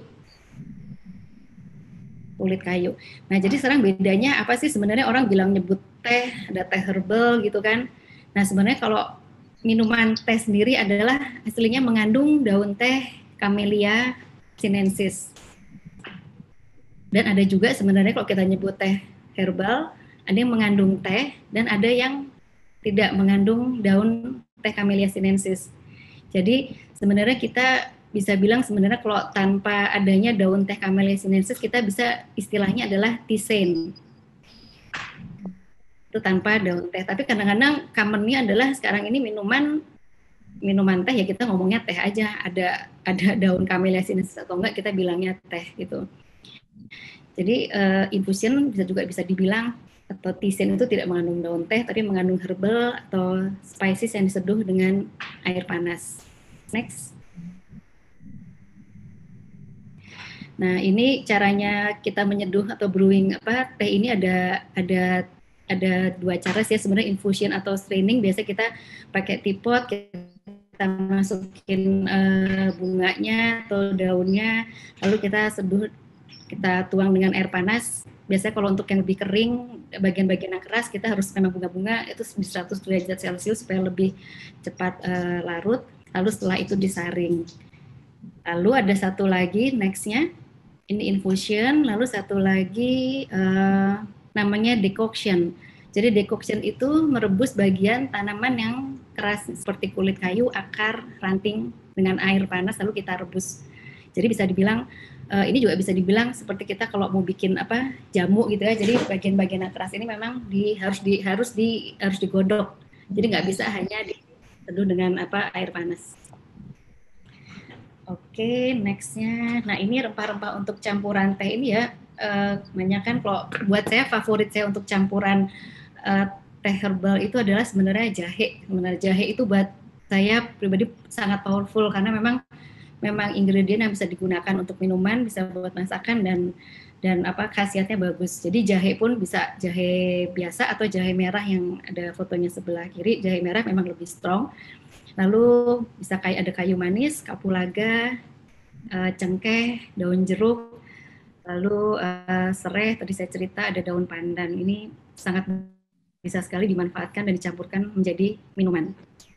Kulit kayu. Nah, jadi sekarang bedanya apa sih sebenarnya, orang bilang nyebut teh, ada teh herbal gitu kan. Nah, sebenarnya kalau minuman teh sendiri adalah aslinya mengandung daun teh Camellia sinensis. Dan ada juga sebenarnya kalau kita nyebut teh herbal, ada yang mengandung teh dan ada yang tidak mengandung daun teh Camellia sinensis. Jadi sebenarnya kita bisa bilang sebenarnya kalau tanpa adanya daun teh Camellia sinensis, kita bisa istilahnya adalah tisane. Itu tanpa daun teh. Tapi kadang-kadang commonnya adalah sekarang ini minuman teh ya kita ngomongnya teh aja, ada daun Camellia sinensis atau enggak kita bilangnya teh gitu. Jadi infusion juga bisa dibilang atau tisane itu tidak mengandung daun teh, tapi mengandung herbal atau spices yang diseduh dengan air panas. Next. Nah, ini caranya kita menyeduh atau brewing teh ini ada dua cara sih sebenarnya, infusion atau straining. Biasa kita pakai teapot, kita masukin bunganya atau daunnya, lalu kita seduh, kita tuang dengan air panas. Biasanya kalau untuk yang lebih kering, bagian-bagian yang keras, kita harus memang bunga-bunga itu di 100 derajat Celcius supaya lebih cepat larut. Lalu setelah itu disaring. Lalu ada satu lagi nextnya, ini infusion. Lalu satu lagi namanya decoction. Jadi decoction itu merebus bagian tanaman yang keras seperti kulit kayu, akar, ranting dengan air panas lalu kita rebus. Jadi bisa dibilang ini juga bisa dibilang seperti kita kalau mau bikin jamu gitu ya. Jadi bagian-bagian yang keras ini memang harus digodok. Jadi nggak bisa hanya diseduh dengan air panas. Oke, nextnya. Nah, ini rempah-rempah untuk campuran teh ini ya. Kebanyakan kalau buat saya, favorit saya untuk campuran teh herbal itu adalah sebenarnya jahe. Sebenarnya jahe itu buat saya pribadi sangat powerful karena memang ingredient yang bisa digunakan untuk minuman, bisa buat masakan dan khasiatnya bagus. Jadi jahe pun bisa jahe biasa atau jahe merah yang ada fotonya sebelah kiri. Jahe merah memang lebih strong. Lalu bisa ada kayu manis, kapulaga, cengkeh, daun jeruk, lalu serai, tadi saya cerita ada daun pandan. Ini sangat bisa sekali dimanfaatkan dan dicampurkan menjadi minuman.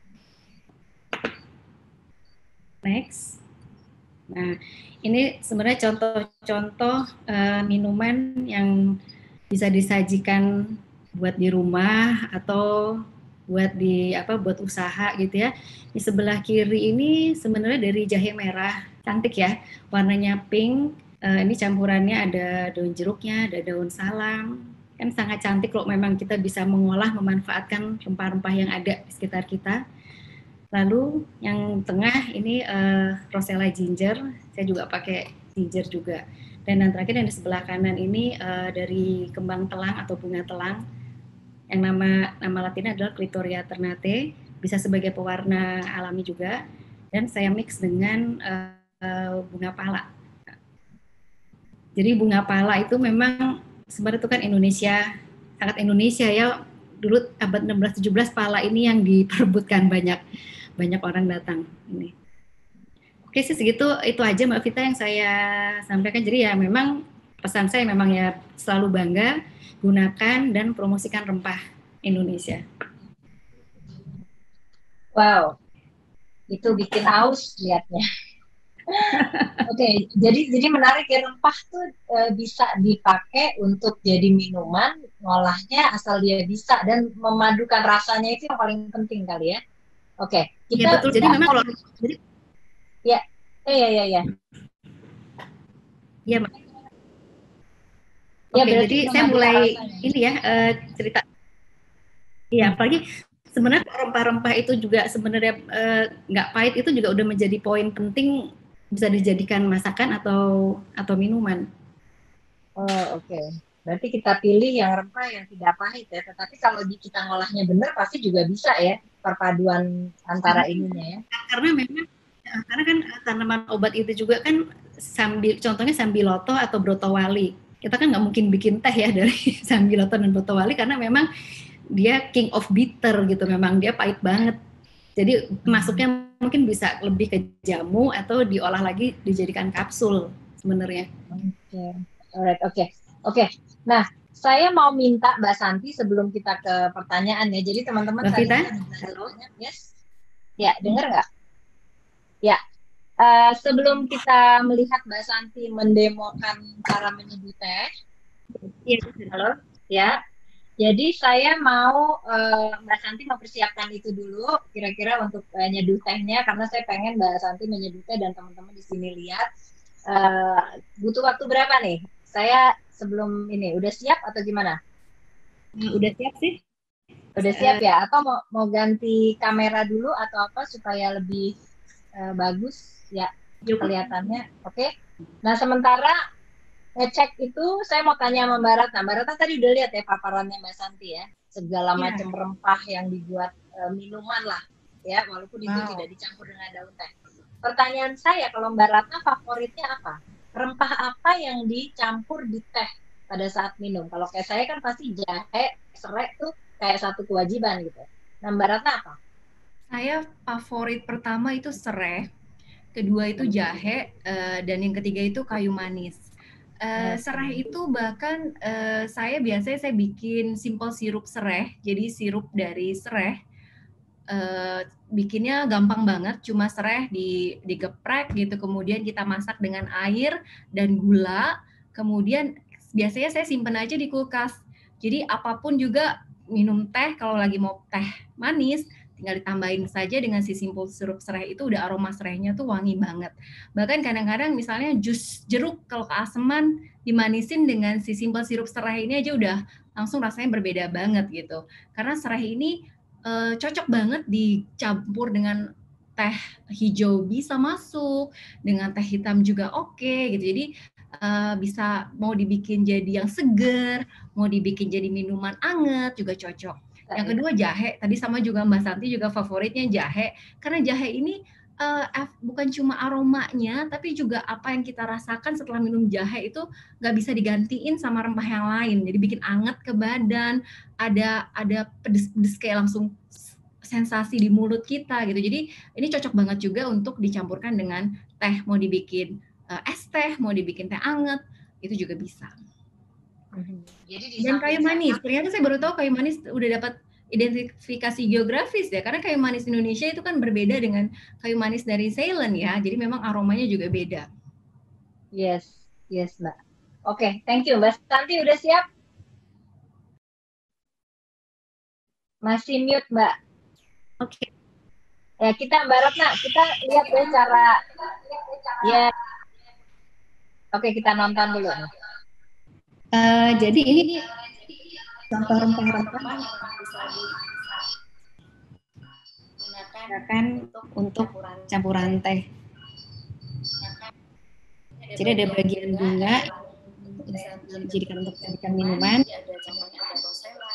Next. Nah, ini sebenarnya contoh-contoh minuman yang bisa disajikan buat di rumah atau buat buat usaha gitu ya. Di sebelah kiri ini sebenarnya dari jahe merah, cantik ya, warnanya pink. Ini campurannya ada daun jeruknya, ada daun salam. Kan sangat cantik kalau memang kita bisa mengolah, memanfaatkan rempah-rempah yang ada di sekitar kita. Lalu yang tengah ini rosella ginger, saya juga pakai ginger juga. Dan yang terakhir yang di sebelah kanan ini dari kembang telang atau bunga telang, yang nama latinnya adalah Clitoria ternate, bisa sebagai pewarna alami juga. Dan saya mix dengan bunga pala. Jadi bunga pala itu memang sebenarnya itu kan Indonesia, sangat Indonesia ya. Dulu abad 16-17 pala ini yang diperebutkan banyak orang datang ini. Oke sih segitu, itu aja Mbak Vita yang saya sampaikan. Jadi ya memang pesan saya memang ya selalu bangga gunakan dan promosikan rempah Indonesia. Wow, itu bikin aus lihatnya. Oke, jadi menarik ya, rempah tuh bisa dipakai untuk jadi minuman, ngolahnya asal dia bisa dan memadukan rasanya itu yang paling penting kali ya. Oke, kita ya, betul. Jadi memang kalau ya. Ya, Mbak. Oke, jadi saya mulai ini ya cerita. Iya, apalagi sebenarnya rempah-rempah itu juga sebenarnya nggak pahit, itu juga udah menjadi poin penting, bisa dijadikan masakan atau minuman. Oh, oke. Berarti kita pilih yang rempah yang tidak pahit ya. Tetapi kalau kita ngolahnya benar pasti juga bisa ya, perpaduan antara ininya ya. Karena kan tanaman obat itu juga kan contohnya sambiloto atau brotowali. Kita kan nggak mungkin bikin teh ya dari sambiloto dan brotowali karena memang dia king of bitter gitu, memang dia pahit banget. Jadi masuknya mungkin bisa lebih ke jamu atau diolah lagi dijadikan kapsul sebenarnya. Oke, alright, oke. Nah, saya mau minta Mbak Santi sebelum kita ke pertanyaan ya. Jadi teman-teman Mbak tadi Vita? halo, yes, ya dengar nggak? Ya, sebelum kita melihat Mbak Santi mendemokan cara menyeduh teh, Iya. halo, ya. Jadi saya mau Mbak Santi mempersiapkan itu dulu, kira-kira untuk nyeduh tehnya, karena saya pengen Mbak Santi menyeduh teh dan teman-teman di sini lihat. Butuh waktu berapa nih? Saya sebelum ini udah siap atau gimana? Udah siap sih? Udah siap ya? Atau mau ganti kamera dulu atau apa supaya lebih bagus ya kelihatannya? Oke. Nah sementara ngecek itu saya mau tanya sama Mbak Ratna. Mbak Ratna tadi udah lihat ya paparannya Mbak Santi ya, segala macam rempah yang dibuat minuman lah ya, walaupun itu tidak dicampur dengan daun teh. Pertanyaan saya, kalau Mbak Ratna favoritnya apa? Rempah apa yang dicampur di teh pada saat minum? Kalau kayak saya kan pasti jahe, serai tuh kayak satu kewajiban gitu. Nah Mbak Ratna apa? Saya favorit pertama itu serai, kedua itu jahe, dan yang ketiga itu kayu manis. Serai itu bahkan saya biasanya saya bikin simple sirup serai, jadi sirup dari serai. Bikinnya gampang banget, cuma serai digeprek gitu, kemudian kita masak dengan air dan gula, kemudian biasanya saya simpen aja di kulkas. Jadi apapun juga minum teh, kalau lagi mau teh manis, tinggal ditambahin saja dengan si simple sirup serai itu, udah aroma serainya tuh wangi banget. Bahkan kadang-kadang misalnya jus jeruk kalau keaseman dimanisin dengan si simple sirup serai ini aja udah langsung rasanya berbeda banget gitu. Karena serai ini cocok banget dicampur dengan teh hijau bisa masuk, dengan teh hitam juga oke gitu. Jadi bisa mau dibikin jadi yang seger, mau dibikin jadi minuman anget juga cocok. Yang kedua jahe, tadi sama juga Mbak Santi juga favoritnya jahe, karena jahe ini bukan cuma aromanya, tapi juga apa yang kita rasakan setelah minum jahe itu nggak bisa digantiin sama rempah yang lain. Jadi bikin anget ke badan, ada pedes-pedes kayak langsung sensasi di mulut kita gitu. Jadi ini cocok banget juga untuk dicampurkan dengan teh, mau dibikin es teh, mau dibikin teh anget, itu juga bisa. Jadi Dan kayu manis, ternyata saya baru tahu kayu manis udah dapat identifikasi geografis ya, karena kayu manis Indonesia itu kan berbeda dengan kayu manis dari Ceylon ya, jadi memang aromanya juga beda. Yes Mbak. Oke, thank you. Mbak Santi udah siap? Masih mute Mbak. Oke. Ya kita Mbak Ratna, kita lihat deh cara. Ya. Oke, kita nonton dulu nih. Jadi ini contoh rempah-rempah yang bisa digunakan untuk campuran teh. Jadi ada bagian bunga bisa dijadikan untuk dijadikan minuman. Ada contohnya ada rosella.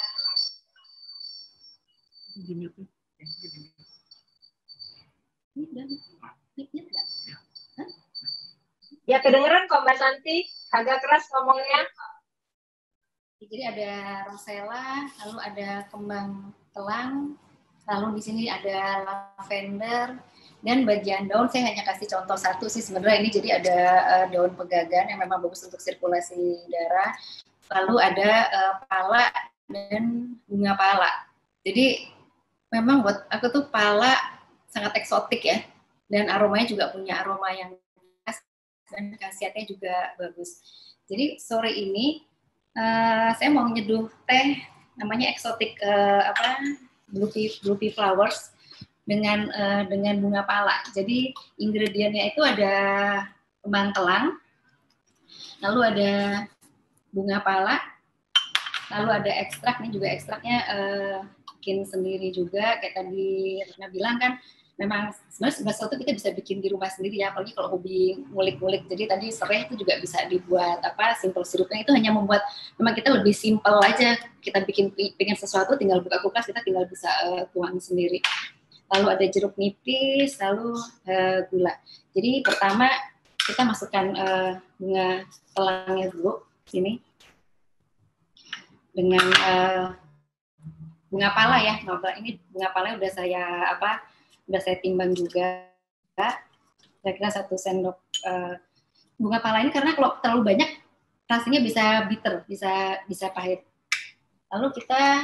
Ya kedengeran kok Mbak Santi, agak keras ngomongnya. Jadi ada rosella, lalu ada kembang telang, lalu di sini ada lavender, dan bagian daun saya hanya kasih contoh satu sih sebenarnya ini. Jadi ada daun pegagan yang memang bagus untuk sirkulasi darah, lalu ada pala dan bunga pala. Jadi memang buat aku tuh pala sangat eksotik ya, dan aromanya juga punya aroma yang khas dan khasiatnya juga bagus. Jadi sore ini saya mau nyeduh teh namanya eksotik blue pea flowers dengan bunga pala. Jadi ingredientnya itu ada kembang telang, lalu ada bunga pala, lalu ada ekstrak. Ini juga ekstraknya bikin sendiri juga, kayak tadi Rina bilang kan, memang sebenarnya sesuatu kita bisa bikin di rumah sendiri ya, apalagi kalau hobi ngulik-ngulik. Jadi tadi serai itu juga bisa dibuat simple sirupnya itu hanya membuat memang kita lebih simple aja. Kita pengen sesuatu tinggal buka kulkas, kita tinggal bisa tuang sendiri. Lalu ada jeruk nipis, lalu gula. Jadi pertama kita masukkan bunga telangnya dulu sini dengan bunga pala ya. Ini bunga pala udah saya timbang juga. Kira-kira 1 sendok bunga pala ini, karena kalau terlalu banyak rasanya bisa bitter, bisa pahit. Lalu kita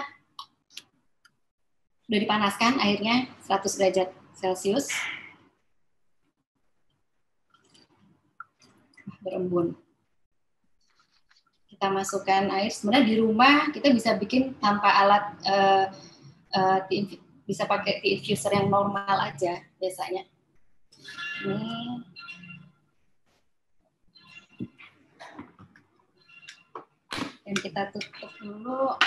udah dipanaskan airnya 100 derajat Celcius. Berembun. Kita masukkan air. Sebenarnya di rumah kita bisa bikin tanpa alat, bisa pakai tea infuser yang normal aja biasanya. Ini dan kita tutup dulu.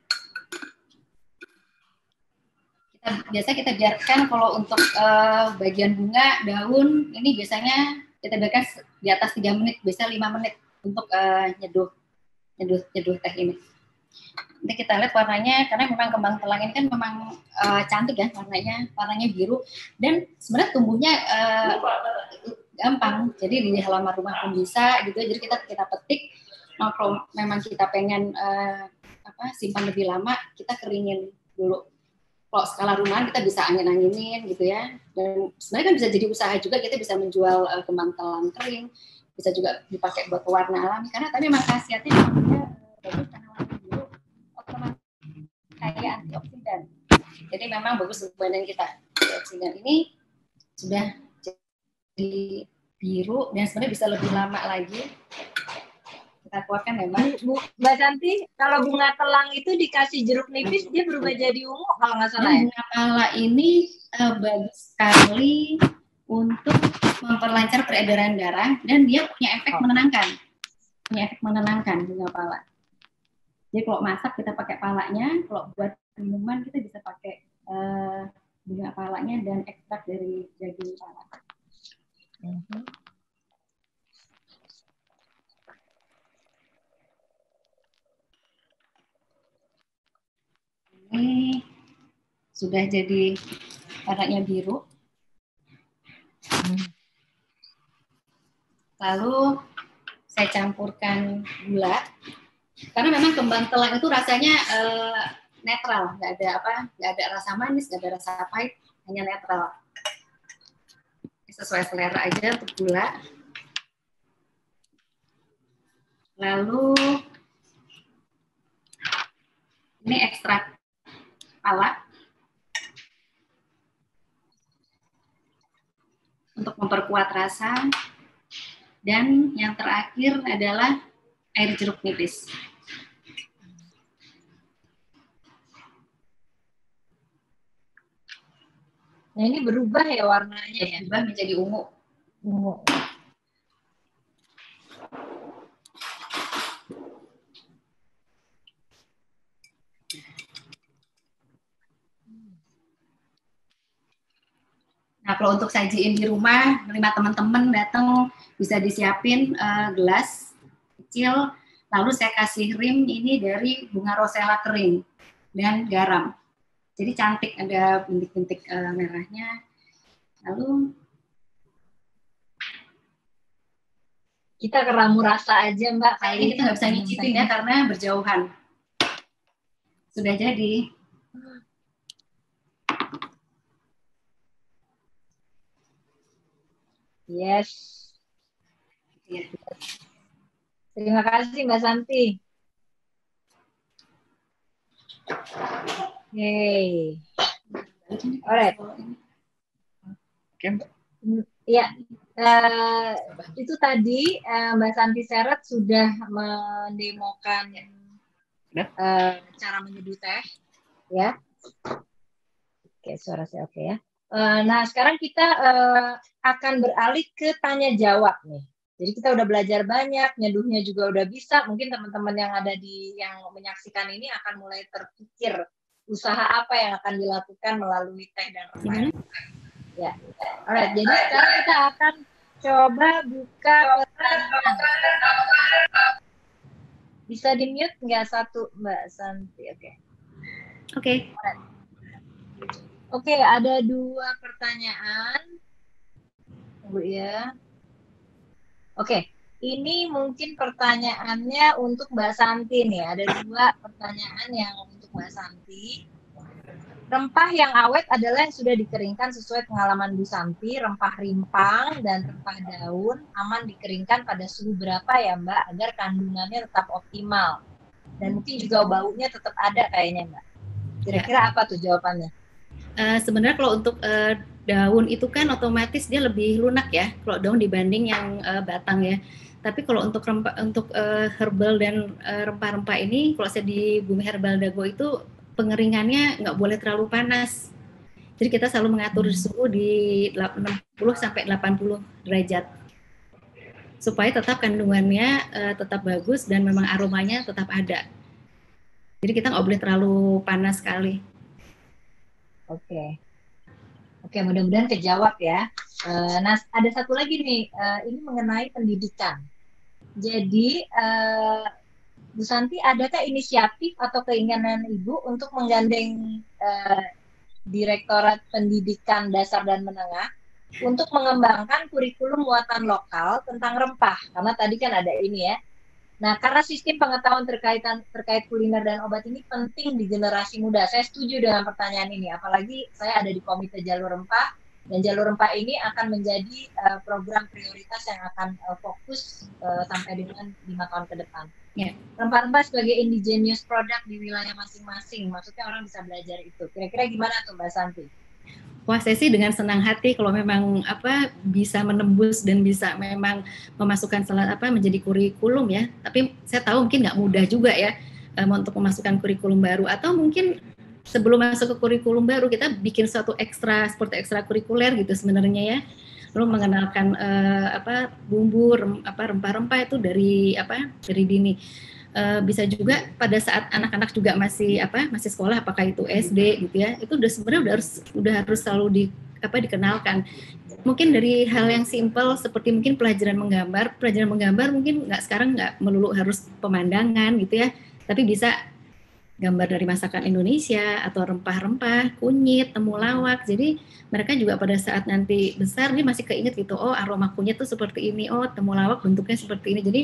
Biasa kita biarkan kalau untuk bagian bunga, daun, ini biasanya kita biarkan di atas 3 menit, biasa 5 menit untuk nyeduh teh ini. Nanti kita lihat warnanya, karena memang kembang telang ini kan memang cantik ya warnanya biru, dan sebenarnya tumbuhnya gampang, jadi di halaman rumah pun bisa gitu. Jadi kita petik. Nah, kalau memang kita pengen simpan lebih lama, kita keringin dulu. Kalau skala rumahan kita bisa angin-anginin gitu ya. Dan sebenarnya kan bisa jadi usaha juga, kita bisa menjual kembang telang kering, bisa juga dipakai buat pewarna alami, karena tapi memang khasiatnya bagus karena warna biru, otomatis kaya antioksidan. Jadi memang bagus untuk badan kita. Antioksidan ini sudah jadi biru dan sebenarnya bisa lebih lama lagi. Kita keluarkan ya, Mbak Santi, kalau bunga telang itu dikasih jeruk nipis dia berubah jadi ungu kalau nggak salah ya? Bunga pala ini bagus sekali untuk memperlancar peredaran darah, dan dia punya efek menenangkan bunga pala. Jadi kalau masak kita pakai palanya, kalau buat minuman kita bisa pakai bunga palanya dan ekstrak dari jagung pala. Ini sudah jadi warnanya biru. Lalu saya campurkan gula, karena memang kembang telang itu rasanya netral, nggak ada rasa manis, nggak ada rasa pahit, hanya netral. Sesuai selera aja untuk gula. Lalu ini ekstrak pala untuk memperkuat rasa, dan yang terakhir adalah air jeruk nipis. Nah, ini berubah ya warnanya ya? Berubah menjadi ungu. Nah, kalau untuk sajiin di rumah, 5 teman-teman datang, bisa disiapin gelas kecil, lalu saya kasih rim ini dari bunga rosella kering dan garam. Jadi cantik, ada bintik-bintik merahnya. Lalu kita keramu rasa aja, Mbak. Kayaknya kita nggak bisa nyicipin ya karena berjauhan. Sudah jadi. Yes. Terima kasih Mbak Santi. Yay. Alright. Ya, itu tadi Mbak Santi Seret sudah mendemokan cara menyeduh teh, ya. Oke, suara saya oke ya. Nah, sekarang kita akan beralih ke tanya jawab nih. Jadi kita udah belajar banyak, nyeduhnya juga udah bisa. Mungkin teman-teman yang ada yang menyaksikan ini akan mulai terpikir usaha apa yang akan dilakukan melalui teh dan rempah. Ya, alright. Jadi sekarang kita akan coba buka pertanyaan. Bisa di-mute nggak satu Mbak Santi? Oke. Oke, ada 2 pertanyaan. Tunggu ya. Oke, ini mungkin pertanyaannya untuk Mbak Santi nih. Ada 2 pertanyaan yang untuk Mbak Santi. Rempah yang awet adalah yang sudah dikeringkan sesuai pengalaman Bu Santi, rempah rimpang dan rempah daun aman dikeringkan pada suhu berapa ya Mbak, agar kandungannya tetap optimal. Dan mungkin juga baunya tetap ada kayaknya Mbak. Kira-kira apa tuh jawabannya? Sebenarnya kalau untuk daun itu kan otomatis dia lebih lunak ya, kalau daun dibanding yang batang ya. Tapi kalau untuk herbal dan rempah-rempah ini, kalau saya di Bumi Herbal Dago itu pengeringannya nggak boleh terlalu panas. Jadi kita selalu mengatur suhu di 60 sampai 80 derajat. Supaya tetap kandungannya tetap bagus dan memang aromanya tetap ada. Jadi kita nggak boleh terlalu panas sekali. Oke, mudah-mudahan kejawab ya. Nah, ada satu lagi nih, ini mengenai pendidikan. Jadi, Bu Santi, adakah inisiatif atau keinginan Ibu untuk menggandeng Direktorat Pendidikan Dasar dan Menengah untuk mengembangkan kurikulum muatan lokal tentang rempah? Karena tadi kan ada ini ya. Nah, karena sistem pengetahuan terkait kuliner dan obat ini penting di generasi muda. Saya setuju dengan pertanyaan ini, apalagi saya ada di Komite Jalur Rempah, dan Jalur Rempah ini akan menjadi program prioritas yang akan fokus sampai dengan 5 tahun ke depan. Yeah. Rempah-rempah sebagai indigenous product di wilayah masing-masing, maksudnya orang bisa belajar itu. Kira-kira gimana tuh Mbak Santi? Wah, saya sih dengan senang hati kalau memang bisa menembus dan bisa memang memasukkan menjadi kurikulum ya. Tapi saya tahu mungkin nggak mudah juga ya untuk memasukkan kurikulum baru, atau mungkin sebelum masuk ke kurikulum baru kita bikin suatu seperti ekstra kurikuler gitu sebenarnya ya. Lalu mengenalkan bumbu rempah-rempah itu dari dini. Bisa juga pada saat anak-anak juga masih sekolah, apakah itu SD gitu ya, itu udah sebenarnya udah harus selalu dikenalkan. Mungkin dari hal yang simpel seperti mungkin pelajaran menggambar mungkin sekarang nggak melulu harus pemandangan gitu ya, tapi bisa gambar dari masakan Indonesia atau rempah-rempah, kunyit, temulawak. Jadi mereka juga pada saat nanti besar dia masih keinget gitu, oh aroma kunyit tuh seperti ini, oh temulawak bentuknya seperti ini. Jadi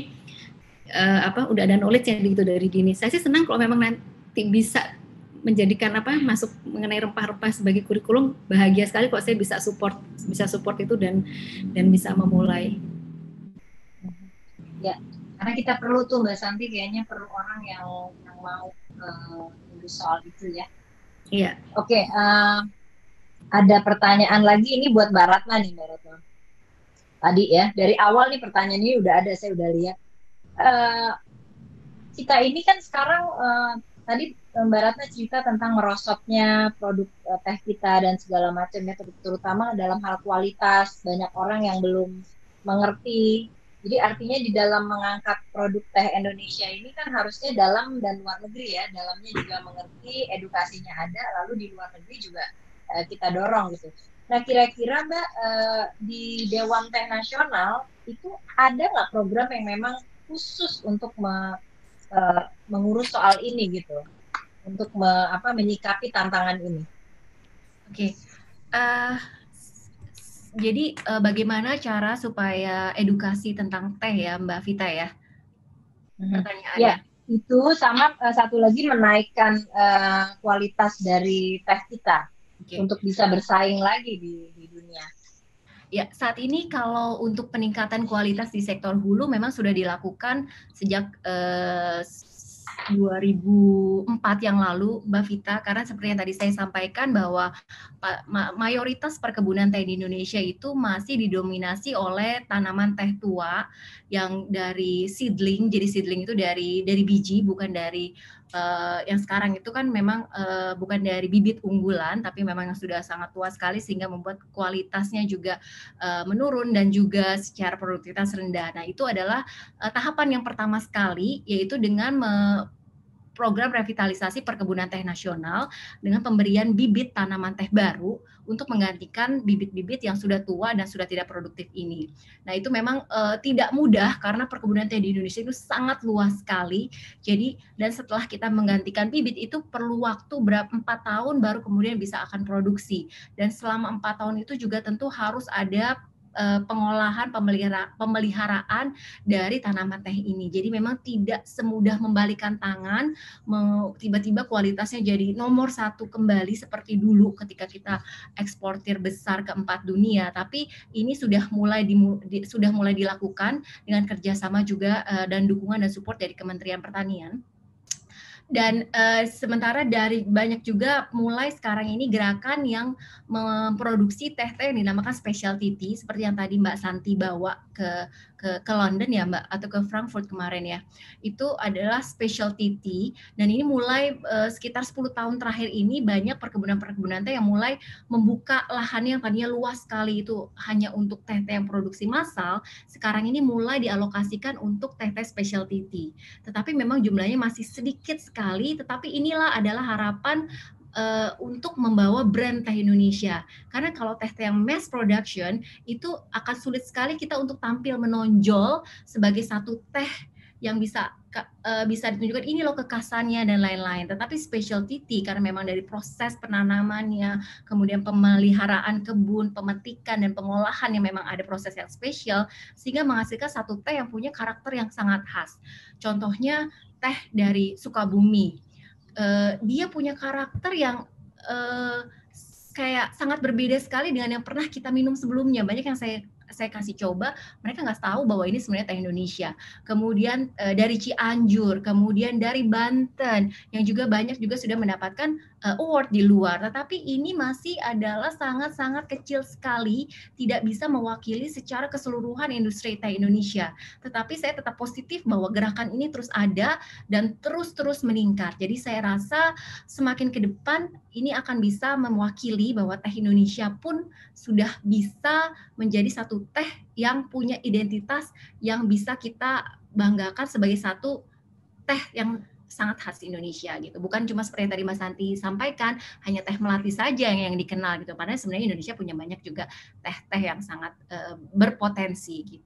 udah ada knowledge yang gitu dari dini. Saya sih senang kalau memang nanti bisa menjadikan masuk mengenai rempah-rempah sebagai kurikulum. Bahagia sekali kalau saya bisa support itu dan bisa memulai. Ya, karena kita perlu tuh Mbak Santi, kayaknya perlu orang yang mau ngurus soal itu ya. Iya. Oke, ada pertanyaan lagi ini buat Mbak Ratna nih, Mbak Ratna. Tadi ya, dari awal nih pertanyaan ini udah ada, saya udah lihat. Kita ini kan sekarang tadi Mbak Ratna cerita tentang merosotnya produk teh kita dan segala macamnya, terutama dalam hal kualitas. Banyak orang yang belum mengerti. Jadi artinya di dalam mengangkat produk teh Indonesia ini kan harusnya dalam dan luar negeri ya. Dalamnya juga mengerti, edukasinya ada, lalu di luar negeri juga kita dorong gitu. Nah, kira-kira Mbak, di Dewan Teh Nasional itu ada nggak program yang memang khusus untuk mengurus soal ini gitu, untuk menyikapi tantangan ini? Oke. Jadi bagaimana cara supaya edukasi tentang teh ya Mbak Vita ya? Pertanyaannya. Ya, itu sama satu lagi menaikkan kualitas dari teh kita untuk bisa bersaing lagi di dunia. Ya, saat ini kalau untuk peningkatan kualitas di sektor hulu memang sudah dilakukan sejak 2004 yang lalu, Mbak Vita, karena seperti yang tadi saya sampaikan bahwa mayoritas perkebunan teh di Indonesia itu masih didominasi oleh tanaman teh tua yang dari seedling. Jadi seedling itu dari biji, bukan dari yang sekarang itu kan memang bukan dari bibit unggulan, tapi memang yang sudah sangat tua sekali sehingga membuat kualitasnya juga menurun dan juga secara produktivitas rendah. Nah, itu adalah tahapan yang pertama sekali, yaitu dengan program revitalisasi perkebunan teh nasional dengan pemberian bibit tanaman teh baru untuk menggantikan bibit-bibit yang sudah tua dan sudah tidak produktif ini. Nah, itu memang tidak mudah karena perkebunan teh di Indonesia itu sangat luas sekali. Jadi, dan setelah kita menggantikan bibit itu perlu waktu 4 tahun baru kemudian bisa akan produksi. Dan selama 4 tahun itu juga tentu harus ada pengolahan, pemeliharaan dari tanaman teh ini. Jadi memang tidak semudah membalikan tangan, tiba-tiba kualitasnya jadi nomor satu kembali seperti dulu ketika kita eksportir besar ke 4 dunia. Tapi ini sudah mulai dilakukan dengan kerjasama juga dan dukungan dan support dari Kementerian Pertanian. Dan sementara dari banyak juga mulai sekarang ini gerakan yang memproduksi teh-teh yang dinamakan specialty tea, seperti yang tadi Mbak Santi bawa ke London ya Mbak, atau ke Frankfurt kemarin ya. Itu adalah specialty tea, dan ini mulai sekitar 10 tahun terakhir ini banyak perkebunan-perkebunan teh yang mulai membuka lahan yang tadinya luas sekali itu hanya untuk teh-teh yang produksi massal, sekarang ini mulai dialokasikan untuk teh-teh specialty tea. Tetapi memang jumlahnya masih sedikit sekali, tetapi inilah adalah harapan untuk membawa brand teh Indonesia. Karena kalau teh-teh yang mass production itu akan sulit sekali kita untuk tampil menonjol sebagai satu teh yang bisa ditunjukkan ini loh kekasannya dan lain-lain. Tetapi specialty tea karena memang dari proses penanamannya, kemudian pemeliharaan kebun, pemetikan dan pengolahan yang memang ada proses yang spesial, sehingga menghasilkan satu teh yang punya karakter yang sangat khas. Contohnya teh dari Sukabumi. Dia punya karakter yang kayak sangat berbeda sekali dengan yang pernah kita minum sebelumnya. Banyak yang saya kasih coba, mereka nggak tahu bahwa ini sebenarnya teh Indonesia. Kemudian dari Cianjur, kemudian dari Banten, yang juga banyak juga sudah mendapatkan award di luar. Tetapi ini masih adalah sangat-sangat kecil sekali, tidak bisa mewakili secara keseluruhan industri teh Indonesia. Tetapi saya tetap positif bahwa gerakan ini terus ada dan terus-terus meningkat. Jadi saya rasa semakin ke depan ini akan bisa mewakili bahwa teh Indonesia pun sudah bisa menjadi satu teh yang punya identitas yang bisa kita banggakan sebagai satu teh yang sangat khas Indonesia gitu. Bukan cuma seperti yang tadi Mas Santi sampaikan, hanya teh melati saja yang dikenal gitu. Padahal sebenarnya Indonesia punya banyak juga teh-teh yang sangat berpotensi gitu.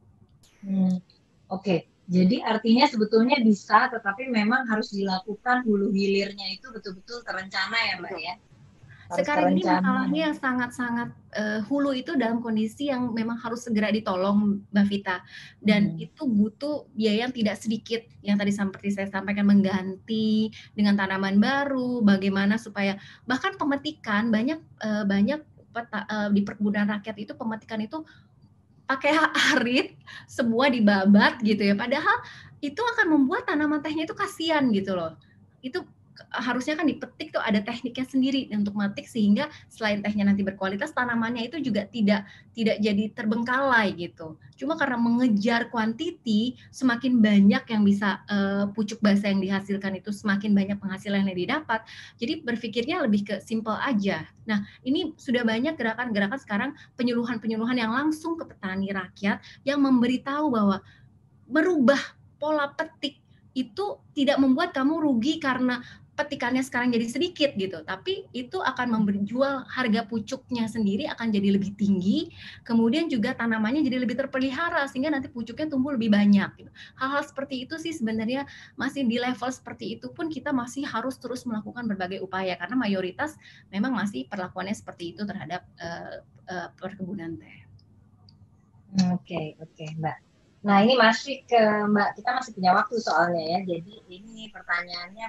Oke. Jadi artinya sebetulnya bisa, tetapi memang harus dilakukan hulu hilirnya itu betul-betul terencana ya Mbak ya. Sekarang ini masalahnya yang sangat-sangat hulu itu dalam kondisi yang memang harus segera ditolong Mbak Vita, dan itu butuh biaya yang tidak sedikit yang tadi seperti saya sampaikan, mengganti dengan tanaman baru, bagaimana supaya bahkan pemetikan banyak di perkebunan rakyat itu pemetikan itu pakai arit semua dibabat gitu ya, padahal itu akan membuat tanaman tehnya itu kasihan gitu loh. Itu harusnya kan dipetik tuh ada tekniknya sendiri untuk metik, sehingga selain tehnya nanti berkualitas, tanamannya itu juga tidak jadi terbengkalai gitu. Cuma karena mengejar kuantiti, semakin banyak yang bisa pucuk basa yang dihasilkan itu, semakin banyak penghasilan yang didapat. Jadi berpikirnya lebih ke simple aja. Nah, ini sudah banyak gerakan-gerakan sekarang, penyuluhan-penyuluhan yang langsung ke petani rakyat yang memberitahu bahwa merubah pola petik itu tidak membuat kamu rugi karena petikannya sekarang jadi sedikit gitu, tapi itu akan menjual harga pucuknya sendiri akan jadi lebih tinggi, kemudian juga tanamannya jadi lebih terpelihara sehingga nanti pucuknya tumbuh lebih banyak gitu. Hal-hal seperti itu sih sebenarnya masih di level seperti itu pun kita masih harus terus melakukan berbagai upaya karena mayoritas memang masih perlakuannya seperti itu terhadap perkebunan teh. Oke, Mbak. Nah, ini masih ke Mbak, kita masih punya waktu soalnya ya. Jadi ini pertanyaannya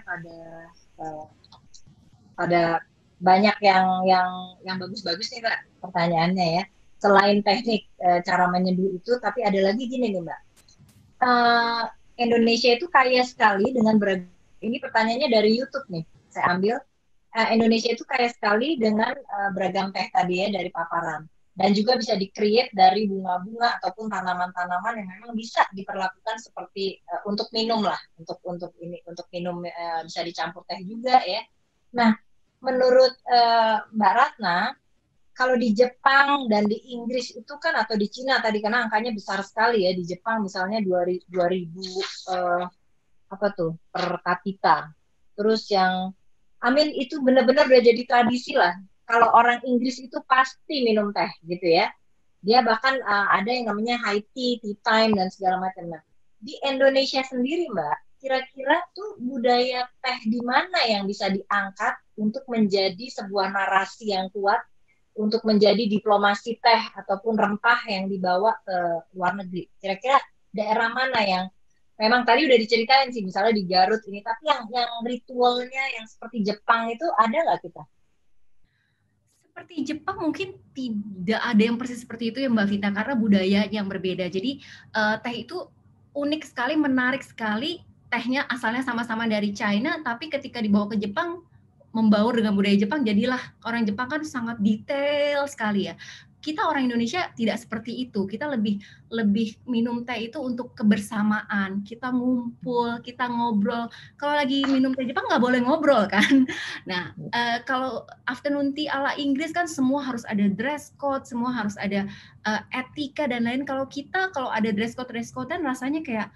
pada banyak yang bagus-bagus nih Mbak pertanyaannya ya. Selain teknik cara menyeduh itu, tapi ada lagi gini nih Mbak. Indonesia itu kaya sekali dengan beragam. Ini pertanyaannya dari YouTube nih. Saya ambil. Indonesia itu kaya sekali dengan beragam teh tadi ya dari paparan. Dan juga bisa di-create dari bunga-bunga ataupun tanaman-tanaman yang memang bisa diperlakukan seperti untuk minum lah, untuk minum bisa dicampur teh juga ya. Nah, menurut Mbak Ratna, kalau di Jepang dan di Inggris itu kan, atau di Cina tadi karena angkanya besar sekali ya, di Jepang misalnya 2000 per kapita. Terus yang itu benar-benar udah jadi tradisi lah. Kalau orang Inggris itu pasti minum teh gitu ya. Dia bahkan ada yang namanya high tea time dan segala macam. Nah, di Indonesia sendiri Mbak, kira-kira tuh budaya teh di mana yang bisa diangkat untuk menjadi sebuah narasi yang kuat untuk menjadi diplomasi teh ataupun rempah yang dibawa ke luar negeri? Kira-kira daerah mana yang memang tadi udah diceritain sih, misalnya di Garut ini, tapi yang ritualnya yang seperti Jepang itu ada nggak kita? Seperti Jepang mungkin tidak ada yang persis seperti itu ya Mbak Vita, karena budaya yang berbeda. Jadi teh itu unik sekali, menarik sekali. Tehnya asalnya sama-sama dari China, tapi ketika dibawa ke Jepang membaur dengan budaya Jepang, jadilah orang Jepang kan sangat detail sekali ya. Kita orang Indonesia tidak seperti itu. Kita lebih minum teh itu untuk kebersamaan. Kita ngumpul, kita ngobrol. Kalau lagi minum teh Jepang nggak boleh ngobrol kan. Nah, kalau afternoon tea ala Inggris kan semua harus ada dress code, semua harus ada etika dan lain. Kalau kita kalau ada dress code-an rasanya kayak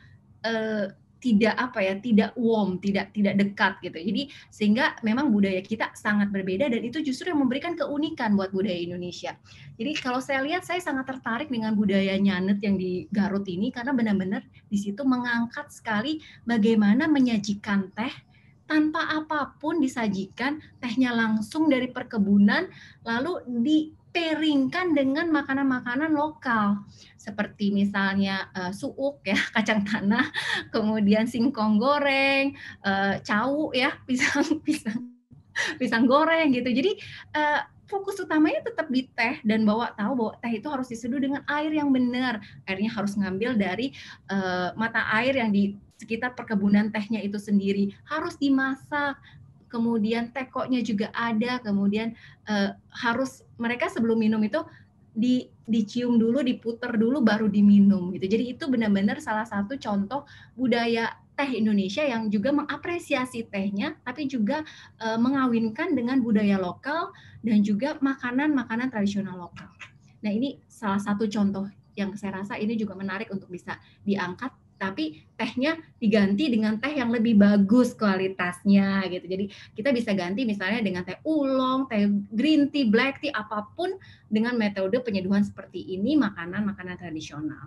tidak warm, tidak dekat gitu. Jadi sehingga memang budaya kita sangat berbeda dan itu justru yang memberikan keunikan buat budaya Indonesia. Jadi kalau saya lihat saya sangat tertarik dengan budaya nyanet yang di Garut ini karena benar-benar di situ mengangkat sekali bagaimana menyajikan teh tanpa apapun, disajikan tehnya langsung dari perkebunan lalu diperingkan dengan makanan-makanan lokal seperti misalnya suuk ya, kacang tanah, kemudian singkong goreng, cau ya, pisang goreng gitu. Jadi fokus utamanya tetap di teh dan tahu bahwa teh itu harus diseduh dengan air yang benar. Airnya harus ngambil dari mata air yang di sekitar perkebunan tehnya itu sendiri. Harus dimasak. Kemudian tekoknya juga ada. Kemudian harus mereka sebelum minum itu dicium dulu, diputer dulu, baru diminum gitu. Jadi itu benar-benar salah satu contoh budaya teh Indonesia yang juga mengapresiasi tehnya, tapi juga mengawinkan dengan budaya lokal dan juga makanan-makanan tradisional lokal. Nah ini salah satu contoh yang saya rasa ini juga menarik untuk bisa diangkat, tapi tehnya diganti dengan teh yang lebih bagus kualitasnya gitu. Jadi kita bisa ganti misalnya dengan teh oolong, teh green tea, black tea, apapun dengan metode penyeduhan seperti ini makanan-makanan tradisional.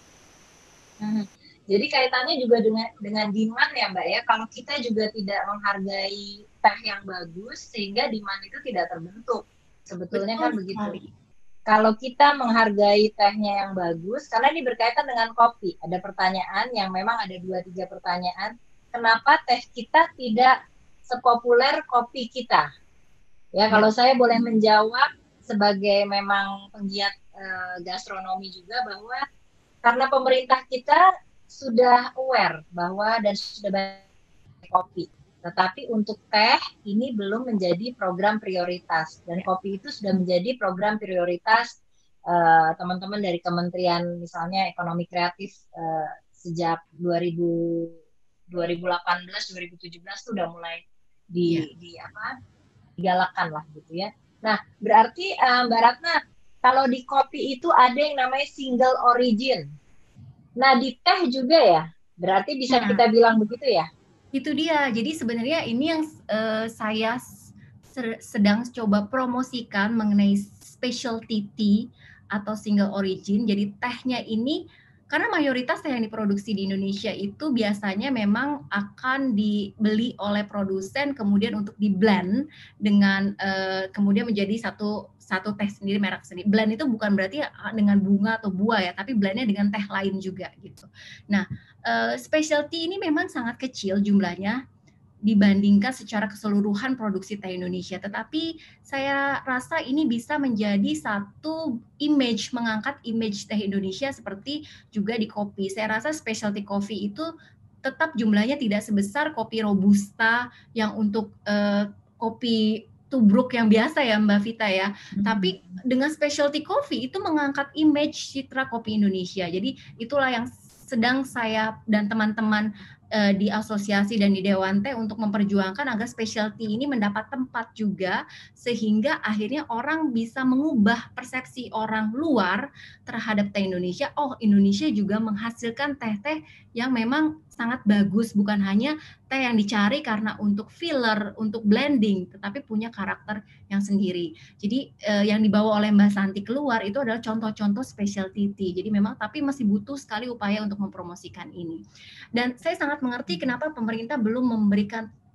Jadi kaitannya juga dengan demand ya Mbak ya. Kalau kita juga tidak menghargai teh yang bagus sehingga demand itu tidak terbentuk. Sebetulnya betul kan begitu. Sekali. Kalau kita menghargai tehnya yang bagus, karena ini berkaitan dengan kopi. Ada pertanyaan yang memang ada 2-3 pertanyaan. Kenapa teh kita tidak sepopuler kopi kita? Ya, kalau saya boleh menjawab sebagai memang penggiat gastronomi juga bahwa karena pemerintah kita sudah aware bahwa dan sudah banyak kopi. Tetapi untuk teh ini belum menjadi program prioritas dan kopi itu sudah menjadi program prioritas teman-teman dari Kementerian misalnya Ekonomi Kreatif sejak 2018-2017 sudah mulai digalakkan lah gitu ya. Nah berarti Mbak Ratna kalau di kopi itu ada yang namanya single origin. Nah di teh juga ya, berarti bisa kita bilang begitu ya? Itu dia. Jadi sebenarnya ini yang saya sedang coba promosikan mengenai specialty tea atau single origin. Jadi tehnya ini karena mayoritas teh yang diproduksi di Indonesia itu biasanya memang akan dibeli oleh produsen kemudian untuk di-blend dengan kemudian menjadi satu teh sendiri, merek sendiri. Blend itu bukan berarti dengan bunga atau buah ya, tapi blendnya dengan teh lain juga gitu. Nah, specialty ini memang sangat kecil jumlahnya dibandingkan secara keseluruhan produksi teh Indonesia. Tetapi saya rasa ini bisa menjadi satu image, mengangkat image teh Indonesia seperti juga di kopi. Saya rasa specialty coffee itu tetap jumlahnya tidak sebesar kopi Robusta yang untuk kopi tubruk yang biasa ya Mbak Vita ya. Tapi dengan specialty coffee itu mengangkat image citra kopi Indonesia. Jadi itulah yang sedang saya dan teman-teman di asosiasi dan di Dewan Teh untuk memperjuangkan agar specialty ini mendapat tempat juga sehingga akhirnya orang bisa mengubah persepsi orang luar terhadap teh Indonesia. Oh, Indonesia juga menghasilkan teh-teh yang memang sangat bagus, bukan hanya teh yang dicari karena untuk filler, untuk blending, tetapi punya karakter yang sendiri. Jadi yang dibawa oleh Mbak Santi keluar itu adalah contoh-contoh specialty tea. Jadi memang tapi masih butuh sekali upaya untuk mempromosikan ini. Dan saya sangat mengerti kenapa pemerintah belum memberikan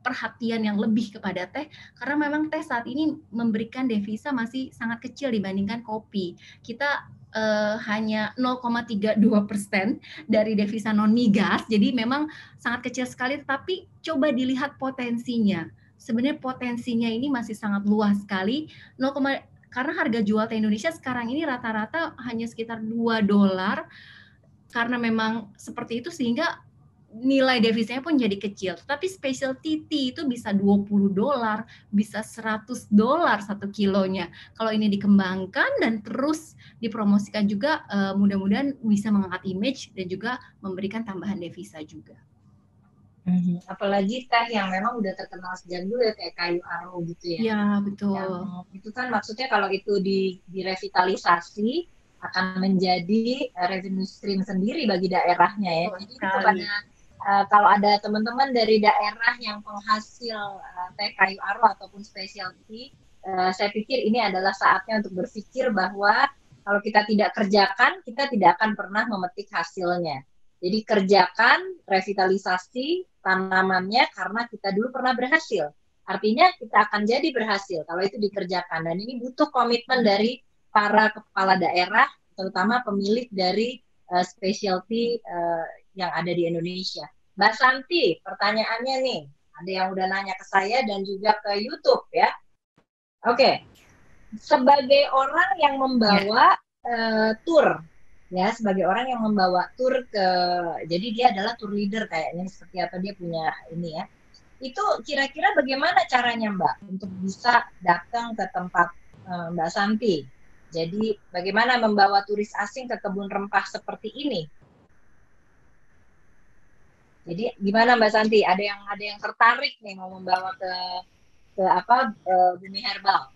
perhatian yang lebih kepada teh, karena memang teh saat ini memberikan devisa masih sangat kecil dibandingkan kopi. Kita hanya 0,32% dari devisa non migas, jadi memang sangat kecil sekali, tapi coba dilihat potensinya. Sebenarnya potensinya ini masih sangat luas sekali, karena harga jual teh Indonesia sekarang ini rata-rata hanya sekitar $2, karena memang seperti itu sehingga nilai devisanya pun jadi kecil. Tapi specialty tea itu bisa $20, bisa $100 satu kilonya. Kalau ini dikembangkan dan terus dipromosikan juga, mudah-mudahan bisa mengangkat image dan juga memberikan tambahan devisa juga. Apalagi teh yang memang udah terkenal sejak dulu ya, kayak kayu aro gitu ya. Iya, betul. Yang itu kan maksudnya kalau itu direvitalisasi akan menjadi revenue stream sendiri bagi daerahnya ya. Jadi kepada kalau ada teman-teman dari daerah yang penghasil teh kayu aro ataupun specialty, saya pikir ini adalah saatnya untuk berpikir bahwa kalau kita tidak kerjakan, kita tidak akan pernah memetik hasilnya. Jadi kerjakan revitalisasi tanamannya karena kita dulu pernah berhasil. Artinya kita akan jadi berhasil kalau itu dikerjakan. Dan ini butuh komitmen dari para kepala daerah, terutama pemilik dari specialty yang ada di Indonesia. Mbak Santi, pertanyaannya nih, ada yang udah nanya ke saya dan juga ke YouTube ya. Oke, sebagai orang yang membawa tour, ya sebagai orang yang membawa tour jadi dia adalah tour leader kayaknya seperti apa dia punya ini ya. Itu kira-kira bagaimana caranya Mbak untuk bisa datang ke tempat Mbak Santi? Jadi bagaimana membawa turis asing ke kebun rempah seperti ini? Jadi gimana Mbak Santi? Ada yang tertarik nih mau membawa ke Bumi Herbal?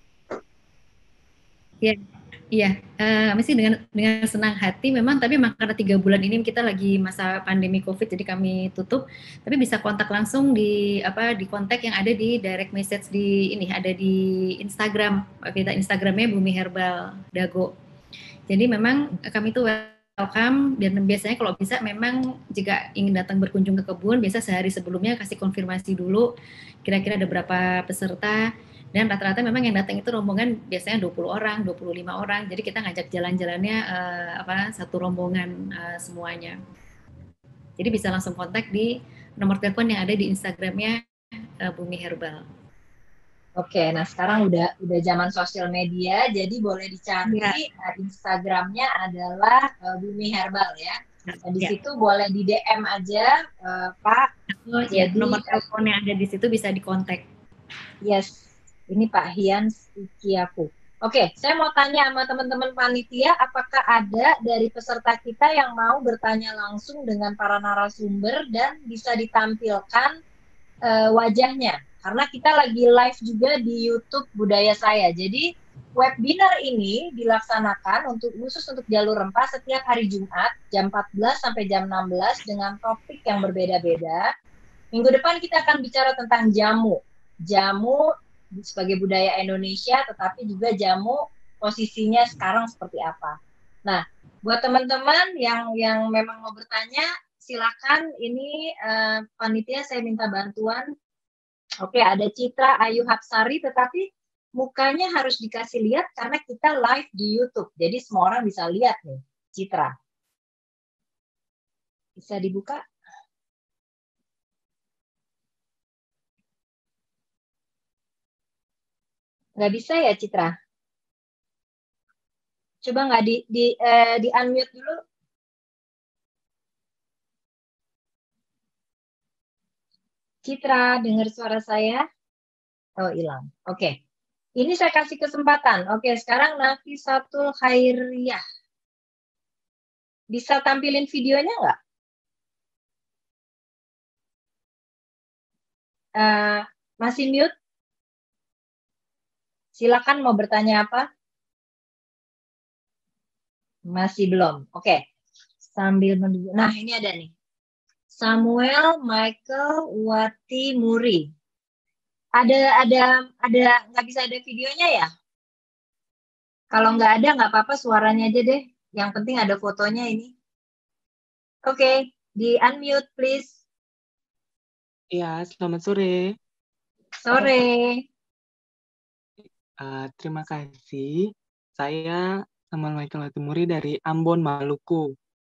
Iya, mesti dengan senang hati memang, tapi memang karena 3 bulan ini kita lagi masa pandemi COVID, jadi kami tutup. Tapi bisa kontak langsung di kontak yang ada di direct message ada di Instagram, kita Instagramnya Bumi Herbal Dago. Jadi memang kami tuh welcome, dan biasanya kalau bisa memang jika ingin datang berkunjung ke kebun, biasa sehari sebelumnya kasih konfirmasi dulu kira-kira ada berapa peserta. Dan rata-rata memang yang datang itu rombongan biasanya 20 orang, 25 orang. Jadi kita ngajak jalan-jalannya satu rombongan semuanya. Jadi bisa langsung kontak di nomor telepon yang ada di Instagramnya Bumi Herbal. Oke, nah sekarang udah zaman sosial media, jadi boleh dicari Instagramnya adalah Bumi Herbal ya. Nah, di situ boleh di DM aja Pak. Jadi nomor telepon yang ada di situ bisa dikontak. Yes. Ini Pak Hian Ikiaku. Oke, saya mau tanya sama teman-teman panitia, apakah ada dari peserta kita yang mau bertanya langsung dengan para narasumber dan bisa ditampilkan wajahnya? Karena kita lagi live juga di YouTube Budaya Saya. Jadi webinar ini dilaksanakan khusus untuk jalur rempah setiap hari Jumat jam 14 sampai jam 16 dengan topik yang berbeda-beda. Minggu depan kita akan bicara tentang jamu sebagai budaya Indonesia, tetapi juga jamu posisinya sekarang seperti apa. Nah, buat teman-teman yang memang mau bertanya, silakan. Ini panitia saya minta bantuan. Oke, ada Citra Ayu Hapsari, tetapi mukanya harus dikasih lihat karena kita live di YouTube. Jadi semua orang bisa lihat nih, Citra. Bisa dibuka? Nggak bisa ya, Citra? Coba nggak di unmute dulu. Citra, dengar suara saya? Oh, hilang. Oke. Ini saya kasih kesempatan. Oke, sekarang Nafisatul Khairiyah. Bisa tampilin videonya nggak? Masih mute? Silakan mau bertanya apa? Masih belum. Oke. Sambil menunggu. Nah, ini ada nih. Samuel Michael Wati Muri. Ada nggak bisa ada videonya ya? Kalau nggak ada nggak apa-apa, suaranya aja deh. Yang penting ada fotonya ini. Oke, di unmute please. Iya, selamat sore. Sore. Terima kasih. Saya Samuel Michael Latimuri dari Ambon, Maluku.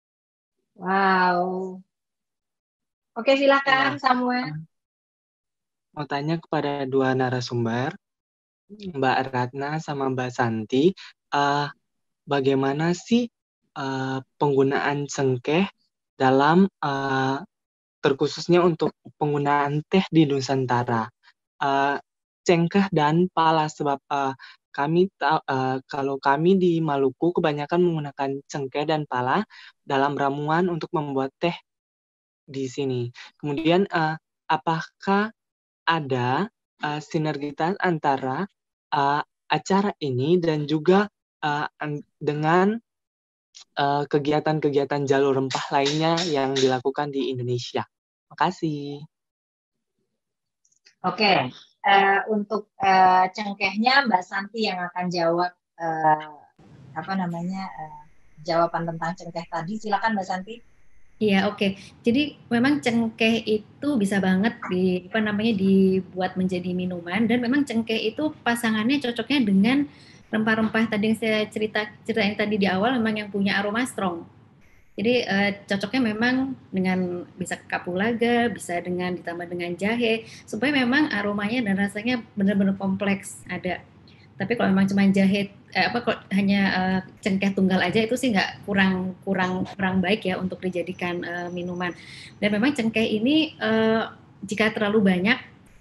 Wow. Oke, silakan Iya, Samuel. mau tanya kepada dua narasumber, Mbak Ratna sama Mbak Santi, bagaimana sih penggunaan cengkeh dalam terkhususnya untuk penggunaan teh di Nusantara? Cengkeh dan pala, sebab kalau kami di Maluku kebanyakan menggunakan cengkeh dan pala dalam ramuan untuk membuat teh di sini. Kemudian apakah ada sinergitas antara acara ini dan juga dengan kegiatan-kegiatan jalur rempah lainnya yang dilakukan di Indonesia? Makasih. Oke, untuk cengkehnya Mbak Santi yang akan jawab jawaban tentang cengkeh tadi. Silakan Mbak Santi. Iya, oke. Jadi memang cengkeh itu bisa banget dibuat menjadi minuman, dan memang cengkeh itu pasangannya cocoknya dengan rempah-rempah tadi yang saya ceritain tadi di awal, memang yang punya aroma strong. Jadi cocoknya memang dengan bisa kapulaga, bisa ditambah dengan jahe, supaya memang aromanya dan rasanya benar-benar kompleks ada. Tapi kalau memang cuma jahe hanya cengkeh tunggal aja, itu sih nggak kurang baik ya untuk dijadikan minuman. Dan memang cengkeh ini jika terlalu banyak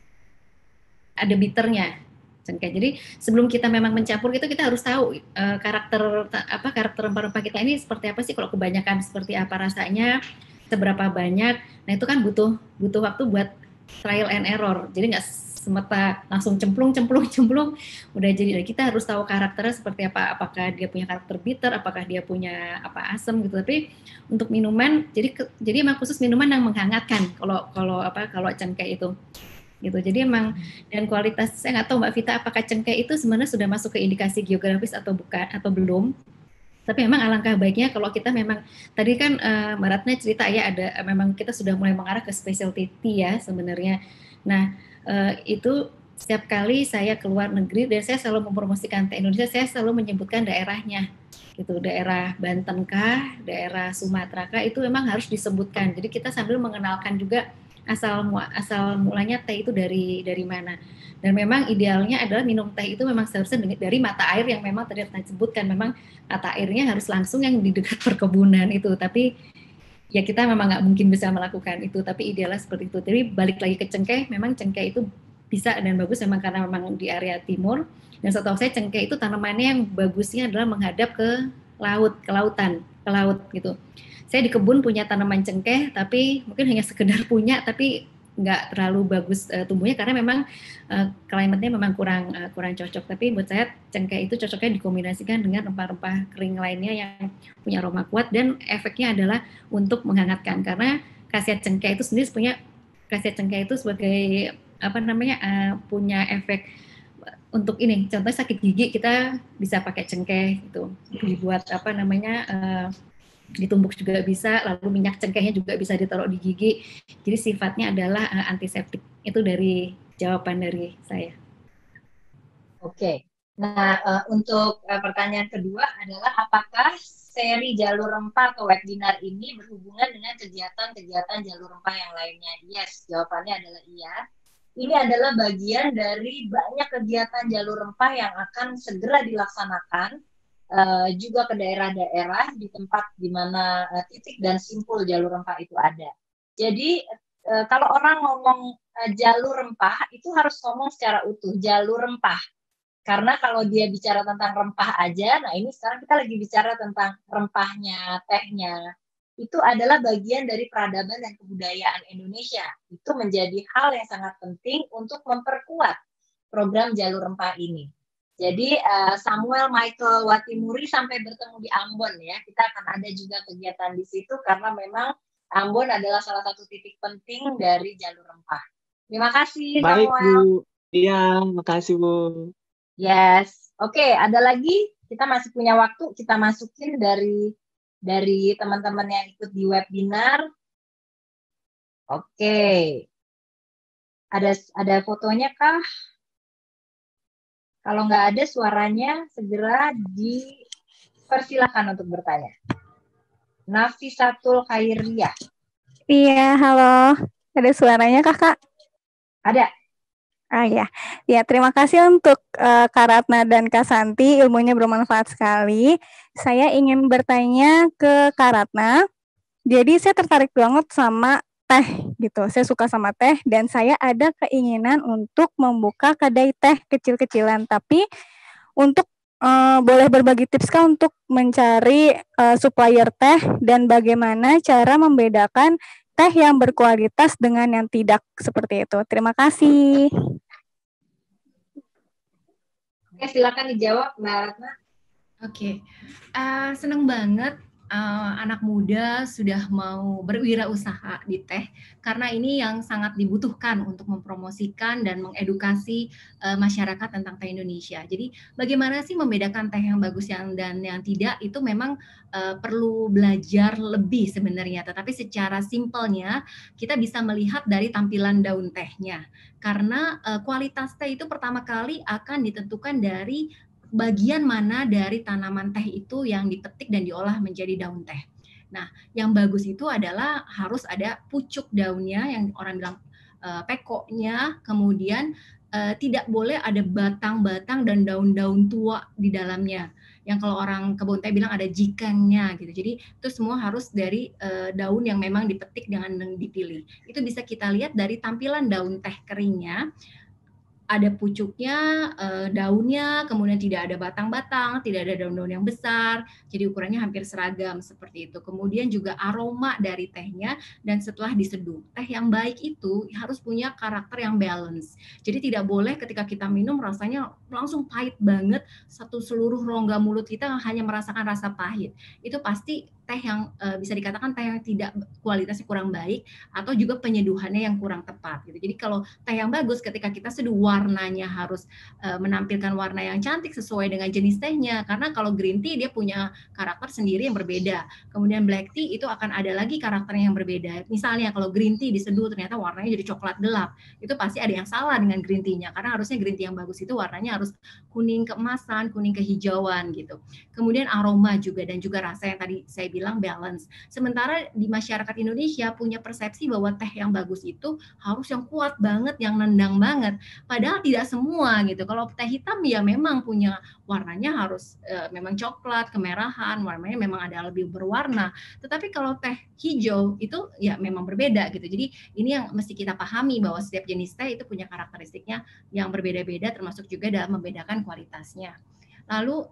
ada bitternya cengkeh. Jadi sebelum kita memang mencampur itu, kita harus tahu karakter rempah-rempah kita ini seperti apa sih. Kalau kebanyakan seperti apa rasanya, seberapa banyak. Nah itu kan butuh waktu buat trial and error. Jadi nggak semata langsung cemplung udah jadi. Kita harus tahu karakternya seperti apa. Apakah dia punya karakter bitter, apakah dia punya asam gitu. Tapi untuk minuman, jadi emang khusus minuman yang menghangatkan kalau cengkeh itu gitu. Jadi emang, dan kualitas, saya nggak tahu Mbak Vita, apakah cengkeh itu sebenarnya sudah masuk ke indikasi geografis atau bukan, atau belum. Tapi memang alangkah baiknya kalau kita memang, tadi kan Mbak Ratna cerita ya, memang kita sudah mulai mengarah ke specialty tea ya sebenarnya. Nah itu setiap kali saya keluar negeri dan saya selalu mempromosikan teh Indonesia, saya selalu menyebutkan daerahnya gitu, daerah Banten kah, daerah Sumatera kah, itu memang harus disebutkan. Jadi kita sambil mengenalkan juga asal mulanya teh itu dari mana. Dan memang idealnya adalah minum teh itu memang seharusnya dari mata air yang memang tadi saya sebutkan. Memang mata airnya harus langsung yang di dekat perkebunan itu. Tapi ya kita memang nggak mungkin bisa melakukan itu. Tapi idealnya seperti itu. Jadi balik lagi ke cengkeh, memang cengkeh itu bisa dan bagus memang karena memang di area timur. Dan setahu saya cengkeh itu tanamannya yang bagusnya adalah menghadap ke laut gitu. Saya di kebun punya tanaman cengkeh, tapi mungkin hanya sekedar punya, tapi nggak terlalu bagus tumbuhnya karena memang klimatnya memang kurang cocok. Tapi buat saya cengkeh itu cocoknya dikombinasikan dengan rempah-rempah kering lainnya yang punya aroma kuat, dan efeknya adalah untuk menghangatkan, karena khasiat cengkeh itu sendiri sebagai punya efek untuk ini. Contohnya sakit gigi, kita bisa pakai cengkeh gitu dibuat ditumbuk juga bisa, lalu minyak cengkehnya juga bisa ditaruh di gigi. Jadi sifatnya adalah antiseptik. Itu dari jawaban dari saya. Oke. Nah, untuk pertanyaan kedua adalah apakah seri jalur rempah atau webinar ini berhubungan dengan kegiatan-kegiatan jalur rempah yang lainnya? Yes, jawabannya adalah iya. Ini adalah bagian dari banyak kegiatan jalur rempah yang akan segera dilaksanakan juga ke daerah-daerah di tempat di mana titik dan simpul jalur rempah itu ada. Jadi kalau orang ngomong jalur rempah itu harus ngomong secara utuh, jalur rempah. Karena kalau dia bicara tentang rempah aja, nah ini sekarang kita lagi bicara tentang rempahnya, tehnya. Itu adalah bagian dari peradaban dan kebudayaan Indonesia. Itu menjadi hal yang sangat penting untuk memperkuat program jalur rempah ini. Jadi Samuel Michael Watimuri sampai bertemu di Ambon ya. Kita akan ada juga kegiatan di situ karena memang Ambon adalah salah satu titik penting dari jalur rempah. Terima kasih Baik, Samuel. Bu. Iya, makasih, Bu. Yes. Oke, ada lagi? Kita masih punya waktu, kita masukin dari teman-teman yang ikut di webinar. Oke. Ada fotonya kah? Kalau nggak ada suaranya, segera dipersilakan untuk bertanya. Nafisatul Khairiyah. Iya, halo. Ada suaranya Kakak? Ada. Ah ya, ya terima kasih untuk Kak Ratna dan Kak Santi, ilmunya bermanfaat sekali. Saya ingin bertanya ke Kak Ratna. Jadi saya tertarik banget sama teh gitu. Saya suka sama teh dan saya ada keinginan untuk membuka kedai teh kecil-kecilan. Tapi untuk boleh berbagi tips Kak untuk mencari supplier teh dan bagaimana cara membedakan teh yang berkualitas dengan yang tidak seperti itu. Terima kasih. Oke, silakan dijawab Mbak Ratna. Oke, senang banget anak muda sudah mau berwirausaha di teh karena ini yang sangat dibutuhkan untuk mempromosikan dan mengedukasi masyarakat tentang teh Indonesia. Jadi bagaimana sih membedakan teh yang bagus dan yang tidak itu memang perlu belajar lebih sebenarnya. Tetapi secara simpelnya kita bisa melihat dari tampilan daun tehnya karena kualitas teh itu pertama kali akan ditentukan dari bagian mana dari tanaman teh itu yang dipetik dan diolah menjadi daun teh. Nah, yang bagus itu adalah harus ada pucuk daunnya yang orang bilang pekoknya, kemudian tidak boleh ada batang-batang dan daun-daun tua di dalamnya. Yang kalau orang kebun teh bilang ada jikangnya gitu. Jadi itu semua harus dari daun yang memang dipetik dengan dipilih. Itu bisa kita lihat dari tampilan daun teh keringnya. Ada pucuknya, daunnya, kemudian tidak ada batang-batang, tidak ada daun-daun yang besar, jadi ukurannya hampir seragam seperti itu. Kemudian juga aroma dari tehnya, dan setelah diseduh. Teh yang baik itu harus punya karakter yang balance. Jadi tidak boleh ketika kita minum rasanya langsung pahit banget, seluruh rongga mulut kita hanya merasakan rasa pahit. Itu pasti teh yang bisa dikatakan teh yang tidak kualitasnya kurang baik, atau juga penyeduhannya yang kurang tepat. Gitu. Jadi kalau teh yang bagus ketika kita seduh warnanya harus menampilkan warna yang cantik sesuai dengan jenis tehnya, karena kalau green tea dia punya karakter sendiri yang berbeda, kemudian black tea itu akan ada lagi karakternya yang berbeda. Misalnya kalau green tea diseduh ternyata warnanya jadi coklat gelap, itu pasti ada yang salah dengan green tea-nya, karena harusnya green tea yang bagus itu warnanya harus kuning keemasan, kuning kehijauan gitu. Kemudian aroma juga dan juga rasa yang tadi saya bilang balance. Sementara di masyarakat Indonesia punya persepsi bahwa teh yang bagus itu harus yang kuat banget, yang nendang banget. Padahal tidak semua gitu. Kalau teh hitam ya memang punya warnanya harus memang coklat, kemerahan, warnanya memang ada lebih berwarna. Tetapi kalau teh hijau itu ya memang berbeda gitu. Jadi ini yang mesti kita pahami bahwa setiap jenis teh itu punya karakteristiknya yang berbeda-beda, termasuk juga dalam membedakan kualitasnya. Lalu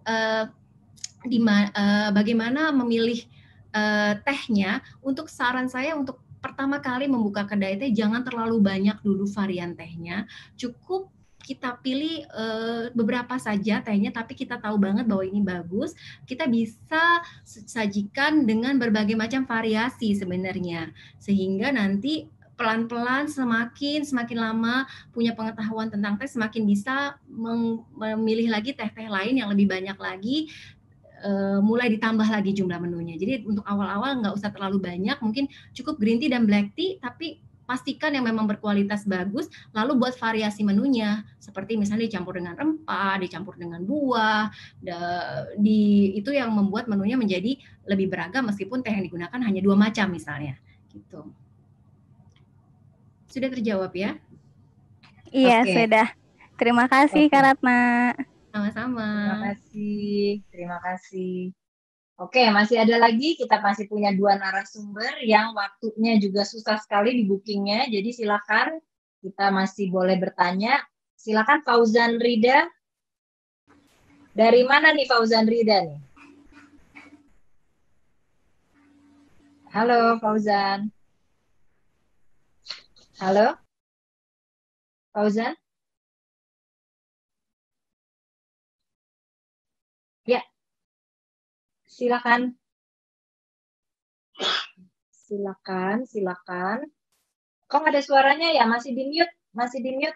bagaimana memilih tehnya? Untuk saran saya untuk pertama kali membuka kedai teh jangan terlalu banyak dulu varian tehnya, cukup kita pilih beberapa saja tehnya, tapi kita tahu banget bahwa ini bagus, kita bisa sajikan dengan berbagai macam variasi sebenarnya, sehingga nanti pelan-pelan semakin lama punya pengetahuan tentang teh, semakin bisa memilih lagi teh-teh lain yang lebih banyak lagi, mulai ditambah lagi jumlah menunya. Jadi untuk awal-awal nggak usah terlalu banyak, mungkin cukup green tea dan black tea, tapi pastikan yang memang berkualitas bagus, lalu buat variasi menunya, seperti misalnya dicampur dengan rempah, dicampur dengan buah, itu yang membuat menunya menjadi lebih beragam meskipun teh yang digunakan hanya 2 macam misalnya. Gitu. Sudah terjawab ya? Iya, Oke. sudah. Terima kasih Kak Ratna. Sama-sama. Terima kasih. Oke, masih ada lagi, kita masih punya 2 narasumber yang waktunya juga susah sekali di bookingnya, jadi silakan, kita masih boleh bertanya. Silakan Fauzan Rida. Dari mana nih Fauzan Rida nih? Halo Fauzan. Halo? Fauzan? Ya, silakan. Silakan. Kok nggak ada suaranya ya? Masih di mute.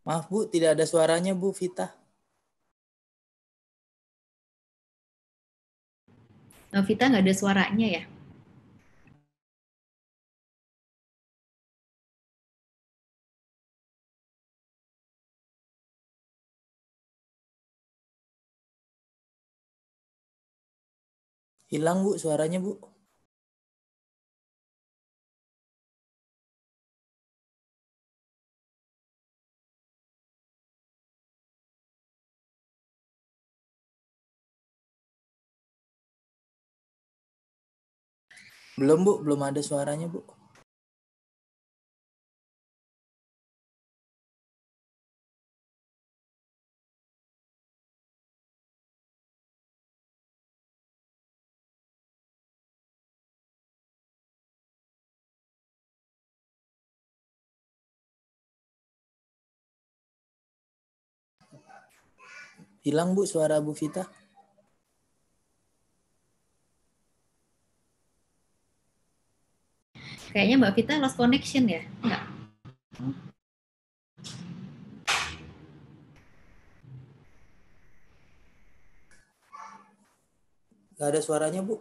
Maaf Bu, tidak ada suaranya Bu Vita. Vita nggak ada suaranya ya? Hilang Bu suaranya Bu. Belum Bu, belum ada suaranya Bu. Hilang Bu suara Bu Vita. Kayaknya Mbak Vita lost connection ya? Enggak. Gak ada suaranya Bu.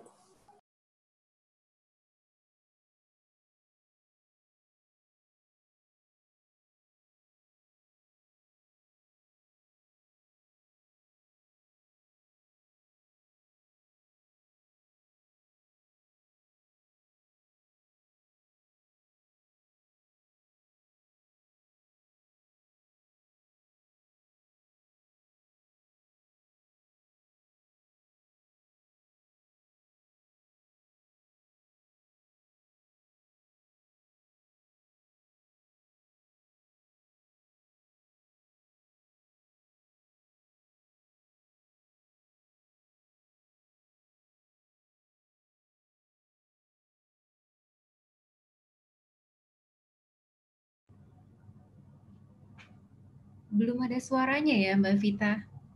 Belum ada suaranya ya Mbak Vita.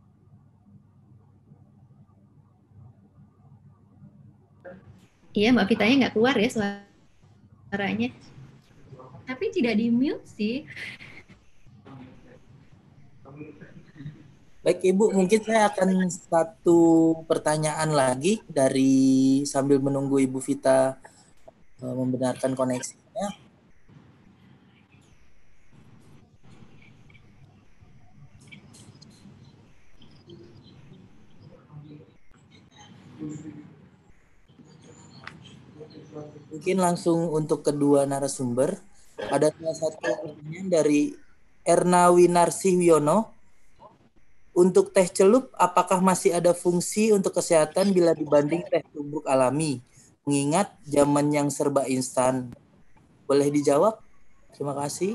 Iya, Mbak Vitanya nggak keluar ya suaranya. Tapi tidak di mute sih. Baik Ibu, mungkin saya akan satu pertanyaan lagi dari sambil menunggu Ibu Vita membenarkan koneksinya. Mungkin langsung untuk kedua narasumber. Ada salah satu pertanyaan dari Erna Winarsih Wiono. Untuk teh celup, apakah masih ada fungsi untuk kesehatan bila dibanding teh tubruk alami? Mengingat zaman yang serba instan. Boleh dijawab? Terima kasih.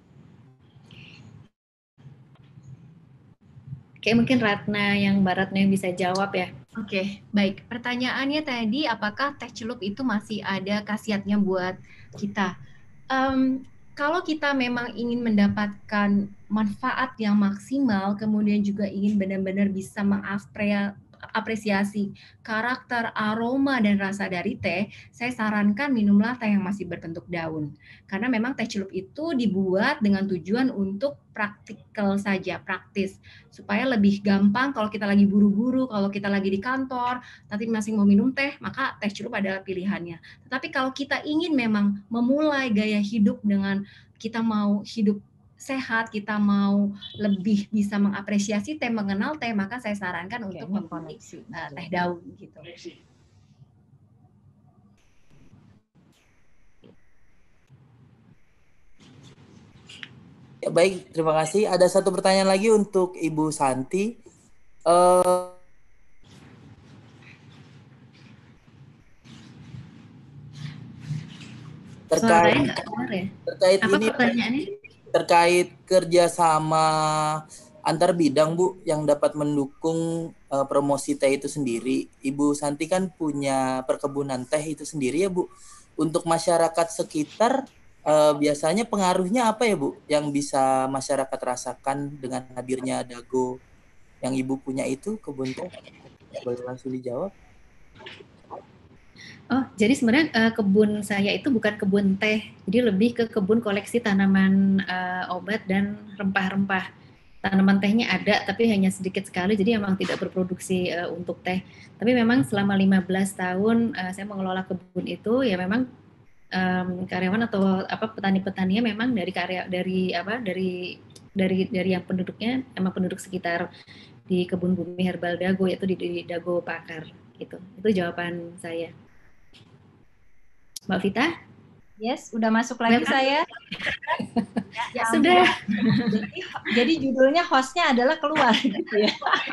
Oke, mungkin Ratna yang Mbak Ratna yang bisa jawab ya. Oke, baik. Pertanyaannya tadi, apakah teh celup itu masih ada khasiatnya buat kita? Kalau kita memang ingin mendapatkan manfaat yang maksimal, kemudian juga ingin benar-benar bisa mengapresiasi karakter, aroma, dan rasa dari teh, saya sarankan minumlah teh yang masih berbentuk daun. Karena memang teh celup itu dibuat dengan tujuan untuk praktikal saja, praktis. Supaya lebih gampang kalau kita lagi buru-buru, kalau kita lagi di kantor, nanti masing mau minum teh, maka teh celup adalah pilihannya. Tetapi kalau kita ingin memang memulai gaya hidup dengan kita mau hidup sehat, kita mau lebih bisa mengapresiasi teh, mengenal teh, maka saya sarankan untuk memilih teh daun gitu. Ya, baik, terima kasih. Ada satu pertanyaan lagi untuk Ibu Santi. Terkait Apa ini pertanyaannya? Terkait kerjasama antar bidang Bu yang dapat mendukung promosi teh itu sendiri. Ibu Santi kan punya perkebunan teh itu sendiri ya Bu. Untuk masyarakat sekitar biasanya pengaruhnya apa ya Bu yang bisa masyarakat rasakan dengan hadirnya Dago yang Ibu punya itu kebun teh? Boleh langsung dijawab. Oh, jadi sebenarnya kebun saya itu bukan kebun teh, jadi lebih ke kebun koleksi tanaman obat dan rempah-rempah. Tanaman tehnya ada, tapi hanya sedikit sekali, jadi memang tidak berproduksi untuk teh. Tapi memang selama 15 tahun saya mengelola kebun itu, ya memang karyawan atau petani-petaninya memang dari dari yang penduduknya emang penduduk sekitar di kebun bumi herbal Dago, yaitu di Dago Pakar gitu. Itu jawaban saya. Mbak Vita? Yes, udah masuk lagi saya. Ya, sudah. Jadi judulnya hostnya adalah keluar gitu ya.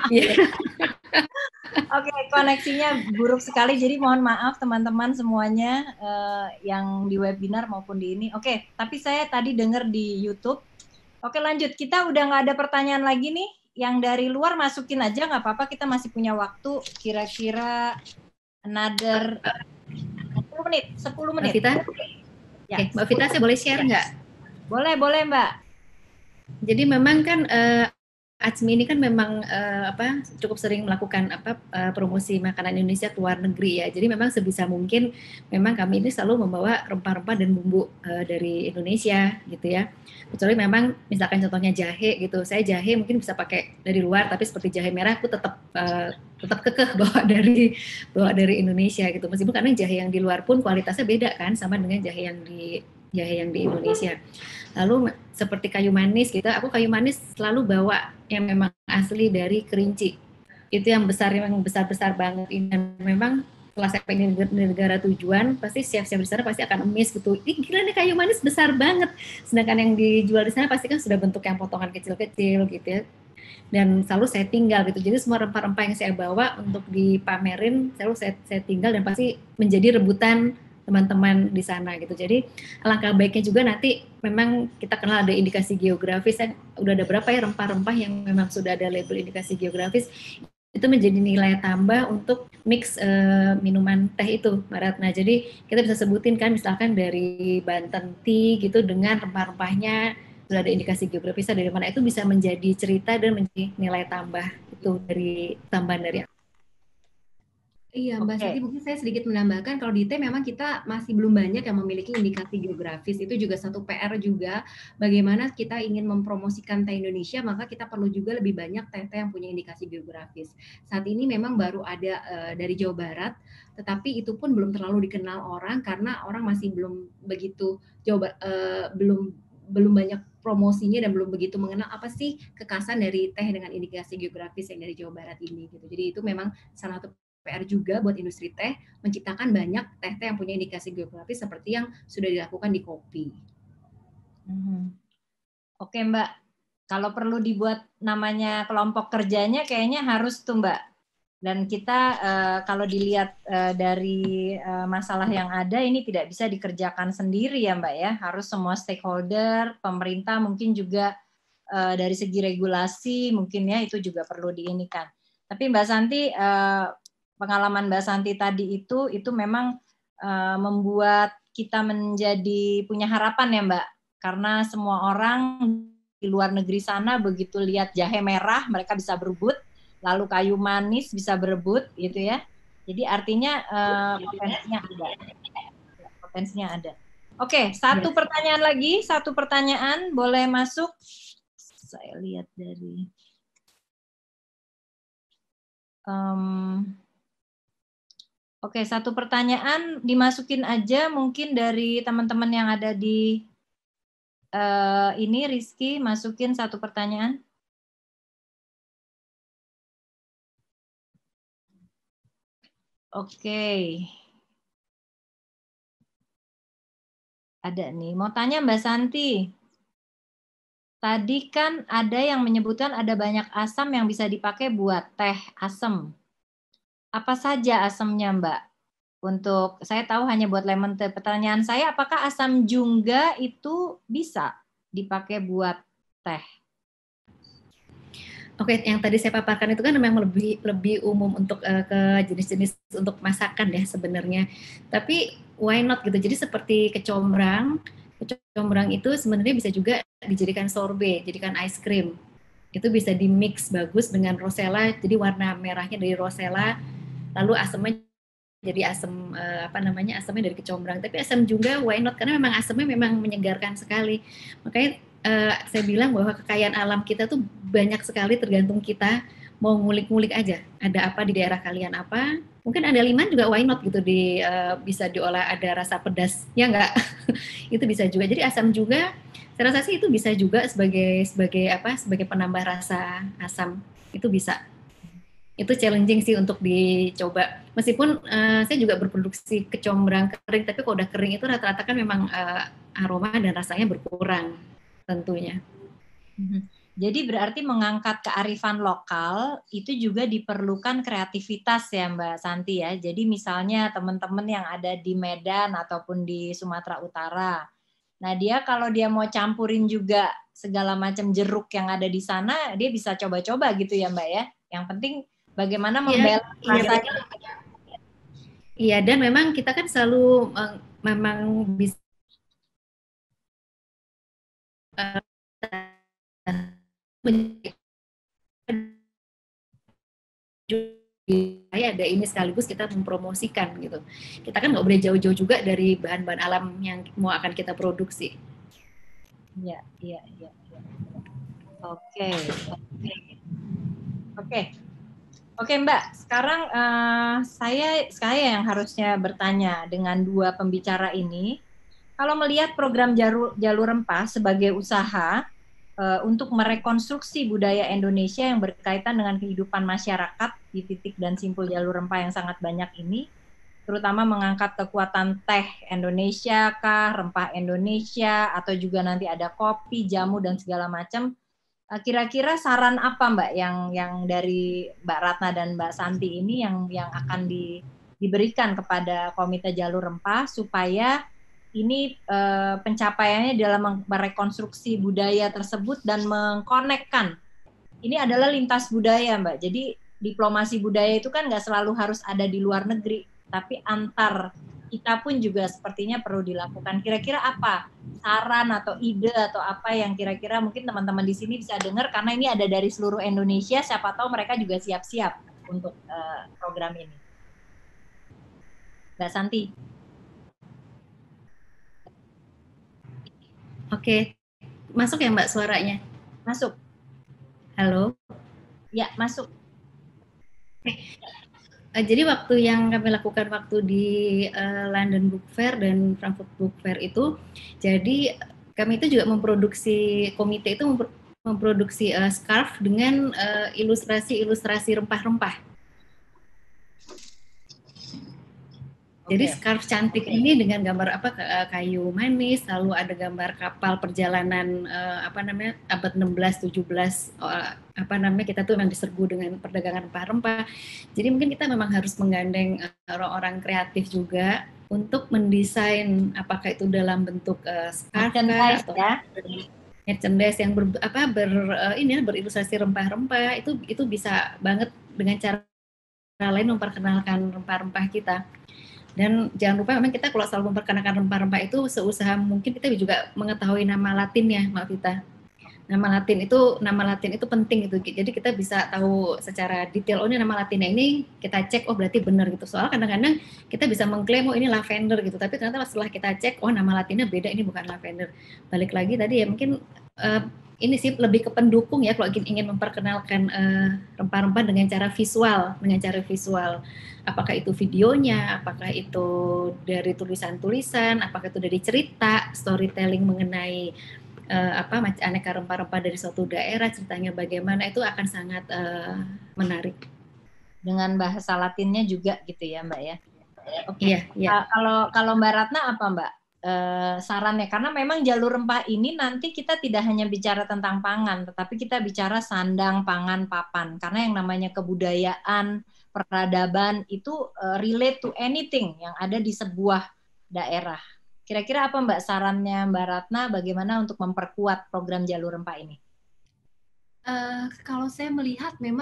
Oke, koneksinya buruk sekali. Jadi mohon maaf teman-teman semuanya yang di webinar maupun di ini. Oke, tapi saya tadi dengar di YouTube. Oke, lanjut. Kita udah nggak ada pertanyaan lagi nih. Yang dari luar masukin aja, nggak apa-apa. Kita masih punya waktu kira-kira another 10 menit. Mbak Vita? Ya. Mbak Vita, saya boleh share nggak? Boleh Mbak. Jadi memang kan ACMI ini kan memang cukup sering melakukan promosi makanan Indonesia ke luar negeri ya. Jadi memang sebisa mungkin memang kami ini selalu membawa rempah-rempah dan bumbu dari Indonesia gitu ya. Kecuali memang misalkan contohnya jahe gitu. Saya jahe mungkin bisa pakai dari luar, tapi seperti jahe merah aku tetap kekeh bawa dari Indonesia gitu. Meskipun karena jahe yang di luar pun kualitasnya beda kan sama dengan jahe yang di Indonesia. Lalu seperti kayu manis gitu, aku kayu manis selalu bawa yang memang asli dari Kerinci. Itu yang besar-besar banget. Dan memang setelah saya pengen negara tujuan, pasti chef-chef di sana pasti akan emis gitu. Ih, gila nih kayu manis besar banget. Sedangkan yang dijual di sana pasti kan sudah bentuk yang potongan kecil-kecil gitu ya. Dan selalu saya tinggal gitu. Jadi semua rempah-rempah yang saya bawa untuk dipamerin selalu saya tinggal dan pasti menjadi rebutan teman-teman di sana gitu. Jadi alangkah baiknya juga nanti memang kita kenal ada indikasi geografis. Udah ada berapa ya rempah-rempah yang memang sudah ada label indikasi geografis. Itu menjadi nilai tambah untuk mix minuman teh itu, Mbak Ratna. Jadi kita bisa sebutin kan misalkan dari Banten tea gitu dengan rempah-rempahnya sudah ada indikasi geografisnya dari mana, itu bisa menjadi cerita dan menjadi nilai tambah itu dari tambahan dari. Iya, Mbak Siti, mungkin saya sedikit menambahkan, kalau di teh memang kita masih belum banyak yang memiliki indikasi geografis. Itu juga satu PR juga, bagaimana kita ingin mempromosikan teh Indonesia, maka kita perlu juga lebih banyak teh-teh yang punya indikasi geografis. Saat ini memang baru ada dari Jawa Barat, tetapi itu pun belum terlalu dikenal orang, karena orang masih belum begitu, belum banyak promosinya dan belum begitu mengenal apa sih kekhasan dari teh dengan indikasi geografis yang dari Jawa Barat ini. Gitu. Jadi itu memang salah satu PR juga buat industri teh, menciptakan banyak teh-teh yang punya indikasi geografis seperti yang sudah dilakukan di kopi. Oke Mbak, kalau perlu dibuat namanya kelompok kerjanya kayaknya harus tuh Mbak. Dan kita kalau dilihat dari masalah yang ada, ini tidak bisa dikerjakan sendiri ya Mbak ya. Harus semua stakeholder, pemerintah mungkin juga dari segi regulasi mungkin ya itu juga perlu diinikan. Tapi Mbak Santi, pengalaman Mbak Santi tadi itu memang membuat kita menjadi punya harapan ya Mbak, karena semua orang di luar negeri sana begitu lihat jahe merah mereka bisa berebut, lalu kayu manis bisa berebut gitu ya. Jadi artinya potensinya ada. Oke, satu pertanyaan boleh masuk. Saya lihat dari Oke, satu pertanyaan dimasukin aja mungkin dari teman-teman yang ada di ini, Rizky, masukin satu pertanyaan. Oke. Ada nih, mau tanya Mbak Santi. Tadi kan ada yang menyebutkan ada banyak asam yang bisa dipakai buat teh asam. Apa saja asamnya, Mbak? Untuk saya tahu hanya buat lemon tea. Pertanyaan saya, apakah asam jungga itu bisa dipakai buat teh? Oke, yang tadi saya paparkan itu kan memang lebih umum untuk ke jenis-jenis untuk masakan ya sebenarnya. Tapi why not gitu? Jadi seperti kecombrang itu sebenarnya bisa juga dijadikan sorbet, jadikan ice cream. Itu bisa di-mix bagus dengan rosella, jadi warna merahnya dari rosella, lalu asamnya jadi asam asamnya dari kecombrang, tapi asam juga why not, karena memang asamnya memang menyegarkan sekali. Makanya saya bilang bahwa kekayaan alam kita tuh banyak sekali, tergantung kita mau ngulik-ngulik aja. Ada apa di daerah kalian apa? Mungkin ada liman juga why not gitu, bisa diolah ada rasa pedas, ya enggak? Itu bisa juga. Jadi asam juga saya rasa sih itu bisa juga sebagai penambah rasa asam, itu bisa. Itu challenging sih untuk dicoba. Meskipun saya juga berproduksi kecombrang kering, tapi kalau udah kering itu rata-rata kan memang aroma dan rasanya berkurang tentunya. Jadi berarti mengangkat kearifan lokal itu juga diperlukan kreativitas ya Mbak Santi ya. Jadi misalnya teman-teman yang ada di Medan ataupun di Sumatera Utara. Nah dia kalau dia mau campurin juga segala macam jeruk yang ada di sana, dia bisa coba-coba gitu ya Mbak ya. Yang penting bagaimana membalance rasanya. Iya, dan memang kita kan selalu memang bisa ada ini sekaligus kita mempromosikan gitu. Kita kan nggak boleh jauh-jauh juga dari bahan-bahan alam yang mau akan kita produksi. Iya. Oke Mbak, sekarang saya yang harusnya bertanya dengan dua pembicara ini. Kalau melihat program Jalur Rempah sebagai usaha untuk merekonstruksi budaya Indonesia yang berkaitan dengan kehidupan masyarakat di titik dan simpul jalur rempah yang sangat banyak ini, terutama mengangkat kekuatan teh Indonesia kah, rempah Indonesia, atau juga nanti ada kopi, jamu, dan segala macam. Kira-kira saran apa Mbak yang dari Mbak Ratna dan Mbak Santi ini yang akan diberikan kepada Komite Jalur Rempah supaya ini pencapaiannya dalam merekonstruksi budaya tersebut dan mengkonekkan. Ini adalah lintas budaya, Mbak. Jadi diplomasi budaya itu kan nggak selalu harus ada di luar negeri, tapi antar kita pun juga sepertinya perlu dilakukan. Kira-kira apa saran atau ide atau apa yang kira-kira mungkin teman-teman di sini bisa dengar, karena ini ada dari seluruh Indonesia, siapa tahu mereka juga siap-siap untuk program ini. Mbak Santi. Oke, masuk ya Mbak suaranya? Masuk. Halo? Ya, masuk. Jadi waktu yang kami lakukan waktu di London Book Fair dan Frankfurt Book Fair itu, jadi kami itu juga memproduksi, komite itu memproduksi scarf dengan ilustrasi rempah-rempah. Jadi scarf cantik ini dengan gambar kayu manis, lalu ada gambar kapal perjalanan abad 16 17 kita tuh memang diserbu dengan perdagangan rempah-rempah. Jadi mungkin kita memang harus menggandeng orang-orang kreatif juga untuk mendesain apakah itu dalam bentuk scarf atau merchandise yang berilustrasi rempah-rempah, itu bisa banget dengan cara lain memperkenalkan rempah-rempah kita. Dan jangan lupa memang kita kalau selalu memperkenalkan rempah-rempah itu seusaha mungkin kita juga mengetahui nama latinnya, Mbak Vita. Nama Latin itu penting gitu. Jadi kita bisa tahu secara detail, oh ini nama Latinnya ini, kita cek, oh berarti benar gitu. Soalnya kadang-kadang kita bisa mengklaim, oh ini lavender gitu. Tapi ternyata setelah kita cek, oh nama Latinnya beda, ini bukan lavender. Balik lagi tadi ya mungkin ini sih lebih ke pendukung ya kalau ingin memperkenalkan rempah-rempah dengan cara visual. Apakah itu videonya, apakah itu dari tulisan-tulisan, apakah itu dari cerita, storytelling mengenai aneka rempah-rempah dari suatu daerah, ceritanya bagaimana, itu akan sangat menarik. Dengan bahasa Latinnya juga gitu ya Mbak ya? Oke. Iya. Kalau Mbak Ratna apa Mbak sarannya? Karena memang jalur rempah ini nanti kita tidak hanya bicara tentang pangan, tetapi kita bicara sandang, pangan, papan. Karena yang namanya kebudayaan, peradaban itu relate to anything yang ada di sebuah daerah. Kira-kira apa Mbak sarannya Mbak Ratna bagaimana untuk memperkuat program Jalur Rempah ini? Kalau saya melihat memang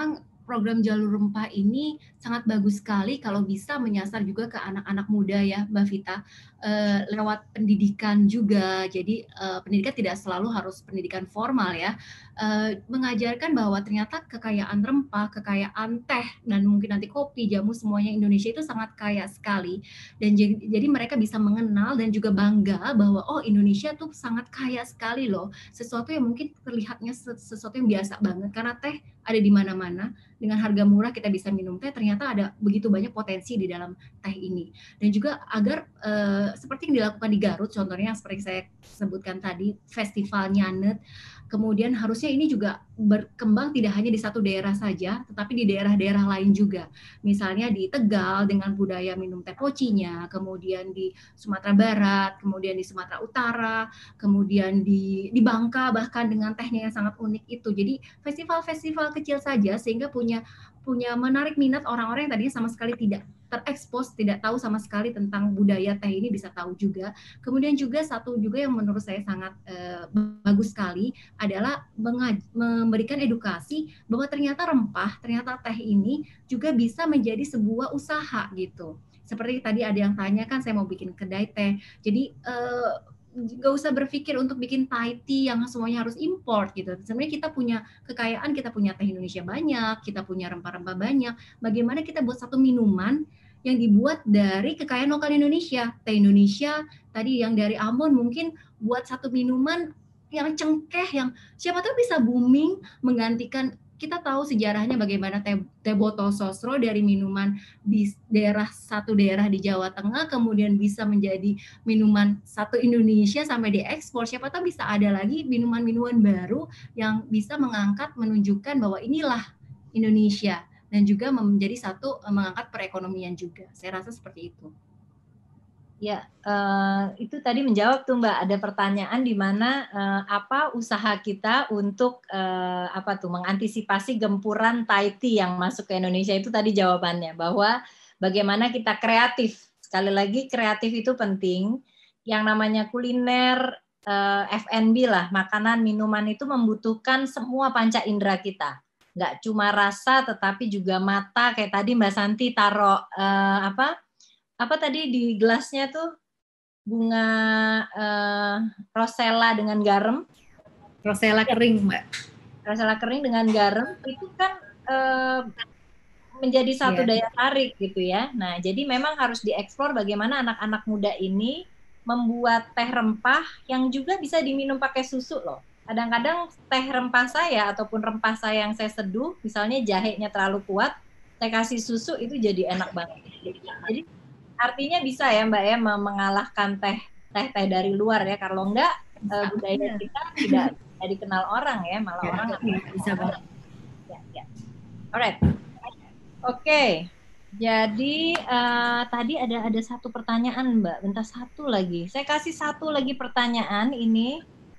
program Jalur Rempah ini sangat bagus sekali kalau bisa menyasar juga ke anak-anak muda ya, Mbak Vita, lewat pendidikan juga. Jadi pendidikan tidak selalu harus pendidikan formal ya, mengajarkan bahwa ternyata kekayaan rempah, kekayaan teh, dan mungkin nanti kopi, jamu, semuanya Indonesia itu sangat kaya sekali. Dan jadi mereka bisa mengenal dan juga bangga bahwa oh Indonesia tuh sangat kaya sekali loh, sesuatu yang mungkin terlihatnya sesuatu yang biasa banget karena teh ada di mana-mana. Dengan harga murah kita bisa minum teh, ternyata ada begitu banyak potensi di dalam teh ini. Dan juga agar seperti yang dilakukan di Garut, contohnya yang seperti saya sebutkan tadi, festival Nyanet, kemudian harusnya ini juga berkembang tidak hanya di satu daerah saja, tetapi di daerah-daerah lain juga. Misalnya di Tegal dengan budaya minum teh pocinya, kemudian di Sumatera Barat, kemudian di Sumatera Utara, kemudian di Bangka bahkan dengan tehnya yang sangat unik itu. Jadi festival-festival kecil saja sehingga punya menarik minat orang-orang yang tadinya sama sekali tidak terekspos, tidak tahu sama sekali tentang budaya teh ini bisa tahu juga. Kemudian juga satu juga yang menurut saya sangat bagus sekali adalah memberikan edukasi bahwa ternyata rempah, ternyata teh ini juga bisa menjadi sebuah usaha gitu. Seperti tadi ada yang tanya kan saya mau bikin kedai teh. Jadi nggak usah berpikir untuk bikin Thai tea yang semuanya harus import gitu. Sebenarnya kita punya kekayaan, kita punya teh Indonesia banyak, kita punya rempah-rempah banyak. Bagaimana kita buat satu minuman yang dibuat dari kekayaan lokal Indonesia. Teh Indonesia, tadi yang dari Ambon mungkin buat satu minuman yang cengkeh, yang siapa tahu bisa booming menggantikan. Kita tahu sejarahnya bagaimana teh botol sosro dari minuman di satu daerah di Jawa Tengah kemudian bisa menjadi minuman satu Indonesia sampai diekspor. Siapa tahu bisa ada lagi minuman-minuman baru yang bisa menunjukkan bahwa inilah Indonesia dan juga menjadi satu mengangkat perekonomian juga. Saya rasa seperti itu. Ya, itu tadi menjawab tuh Mbak, ada pertanyaan di mana apa usaha kita untuk mengantisipasi gempuran Thai tea yang masuk ke Indonesia, itu tadi jawabannya, bahwa bagaimana kita kreatif. Sekali lagi kreatif itu penting. Yang namanya kuliner, F&B lah, makanan, minuman itu membutuhkan semua panca indera kita. Nggak cuma rasa, tetapi juga mata, kayak tadi Mbak Santi taruh apa tadi di gelasnya tuh bunga rosella dengan garam. Rosella kering, Mbak. Rosella kering dengan garam itu kan menjadi satu daya tarik gitu ya. Nah, jadi memang harus dieksplor bagaimana anak-anak muda ini membuat teh rempah yang juga bisa diminum pakai susu loh. Kadang-kadang teh rempah saya ataupun rempah saya yang saya seduh, misalnya jahenya terlalu kuat, saya kasih susu itu jadi enak banget. Jadi artinya bisa ya Mbak ya mengalahkan teh dari luar ya. Kalau enggak budaya kita tidak dikenal orang ya, malah orang bisa banget. Ya. Alright. Oke. Jadi tadi ada satu pertanyaan Mbak, bentar satu lagi. Saya kasih satu lagi pertanyaan ini.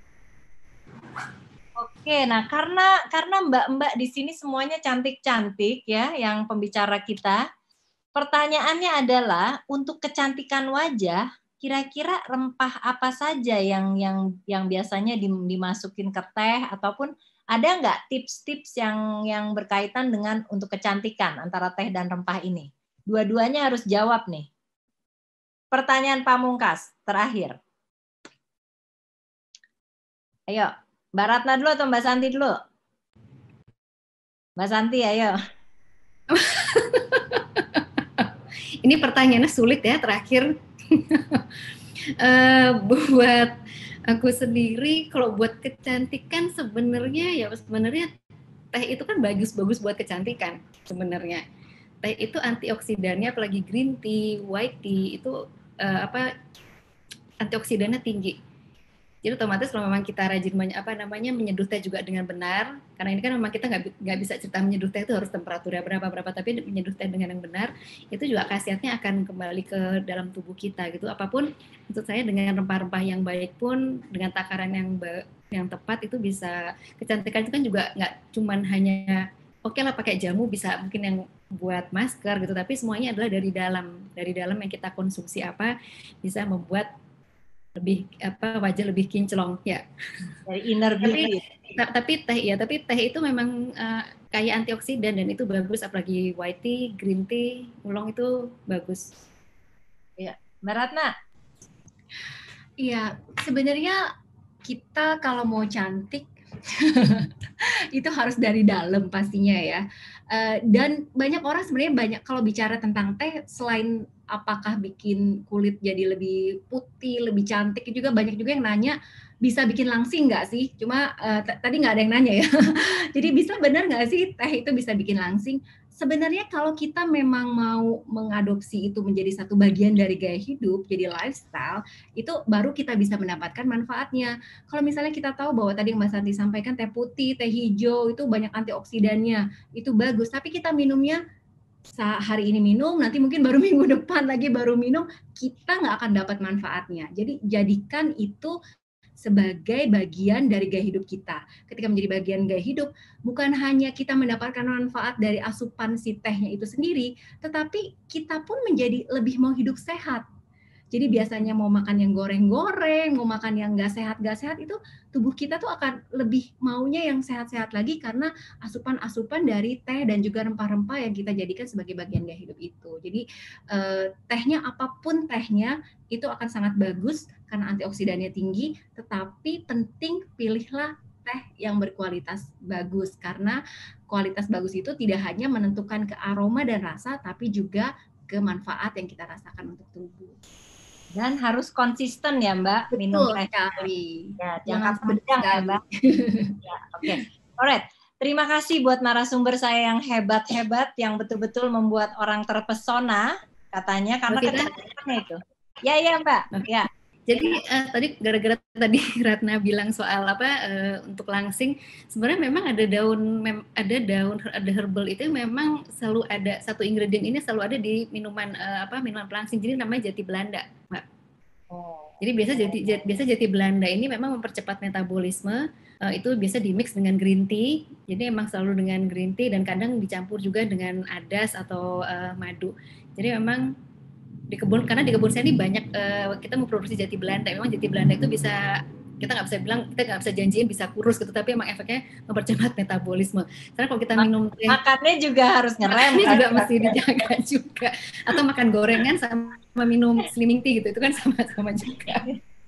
Oke, nah karena Mbak-mbak di sini semuanya cantik-cantik ya, yang pembicara kita. Pertanyaannya adalah untuk kecantikan wajah, kira-kira rempah apa saja yang biasanya dimasukin ke teh, ataupun ada nggak tips-tips yang berkaitan dengan untuk kecantikan antara teh dan rempah ini? Dua-duanya harus jawab nih. Pertanyaan pamungkas terakhir. Ayo, Mbak Ratna dulu atau Mbak Santi dulu? Mbak Santi, ayo. Ini pertanyaannya sulit ya terakhir. Buat aku sendiri, kalau buat kecantikan sebenarnya teh itu kan bagus buat kecantikan sebenarnya. Teh itu antioksidannya, apalagi green tea, white tea itu antioksidannya tinggi. Jadi otomatis kalau memang kita rajin menyeduh teh juga dengan benar, karena ini kan memang kita nggak bisa cerita menyeduh teh itu harus temperaturnya berapa, tapi menyeduh teh dengan yang benar itu juga khasiatnya akan kembali ke dalam tubuh kita gitu. Apapun menurut saya dengan rempah-rempah yang baik pun dengan takaran yang tepat itu bisa, kecantikan itu kan juga nggak cuman hanya oke lah pakai jamu, bisa mungkin yang buat masker gitu, tapi semuanya adalah dari dalam yang kita konsumsi apa bisa membuat lebih wajah lebih kinclong ya. Dari inner beauty. Tapi teh itu memang kaya antioksidan dan itu bagus, apalagi white tea, green tea, oolong itu bagus. Iya, Mbak Ratna. Iya, sebenarnya kita kalau mau cantik itu harus dari dalam pastinya ya. Dan banyak orang sebenarnya kalau bicara tentang teh, selain apakah bikin kulit jadi lebih putih, lebih cantik, juga banyak juga yang nanya bisa bikin langsing nggak sih? Cuma tadi nggak ada yang nanya ya. Jadi bisa benar nggak sih teh itu bisa bikin langsing? Sebenarnya kalau kita memang mau mengadopsi itu menjadi satu bagian dari gaya hidup, jadi lifestyle, itu baru kita bisa mendapatkan manfaatnya. Kalau misalnya kita tahu bahwa tadi yang Mbak Santi sampaikan teh putih, teh hijau itu banyak antioksidannya, itu bagus. Tapi kita minumnya hari ini minum, nanti mungkin baru minggu depan lagi baru minum, kita nggak akan dapat manfaatnya. Jadi jadikan itu sebagai bagian dari gaya hidup kita. Ketika menjadi bagian gaya hidup, bukan hanya kita mendapatkan manfaat dari asupan si tehnya itu sendiri, tetapi kita pun menjadi lebih mau hidup sehat. Jadi biasanya mau makan yang goreng-goreng, mau makan yang nggak sehat itu tubuh kita tuh akan lebih maunya yang sehat-sehat lagi karena asupan-asupan dari teh dan juga rempah-rempah yang kita jadikan sebagai bagian gaya hidup itu. Jadi tehnya apapun tehnya itu akan sangat bagus karena antioksidannya tinggi, tetapi penting pilihlah teh yang berkualitas bagus karena kualitas bagus itu tidak hanya menentukan ke aroma dan rasa, tapi juga ke manfaat yang kita rasakan untuk tubuh. Dan harus konsisten ya Mbak minum teh. Sekali. Ya, jangka panjang ya Mbak. Ya, oke. Alright. Terima kasih buat narasumber saya yang hebat-hebat, yang betul-betul membuat orang terpesona katanya karena kecantikannya itu. Ya Mbak. Ya. Jadi tadi gara-gara tadi Ratna bilang soal untuk langsing, sebenarnya memang ada herbal itu memang selalu ada satu ingredient ini selalu ada di minuman minuman pelangsing. Jadi namanya jati Belanda, Mbak. Jadi biasa jati Belanda ini memang mempercepat metabolisme. Itu biasa dimix dengan green tea. Jadi memang selalu dengan green tea dan kadang dicampur juga dengan adas atau madu. Jadi memang karena di kebun saya ini banyak kita memproduksi jati Belanda. Memang jati Belanda itu bisa kita nggak bisa janjiin bisa kurus gitu, tapi emang efeknya mempercepat metabolisme. Karena kalau kita minum teh, makannya juga harus ngerem, ini juga mesti dijaga juga. Atau makan gorengan sama minum slimming tea gitu, itu kan sama-sama juga.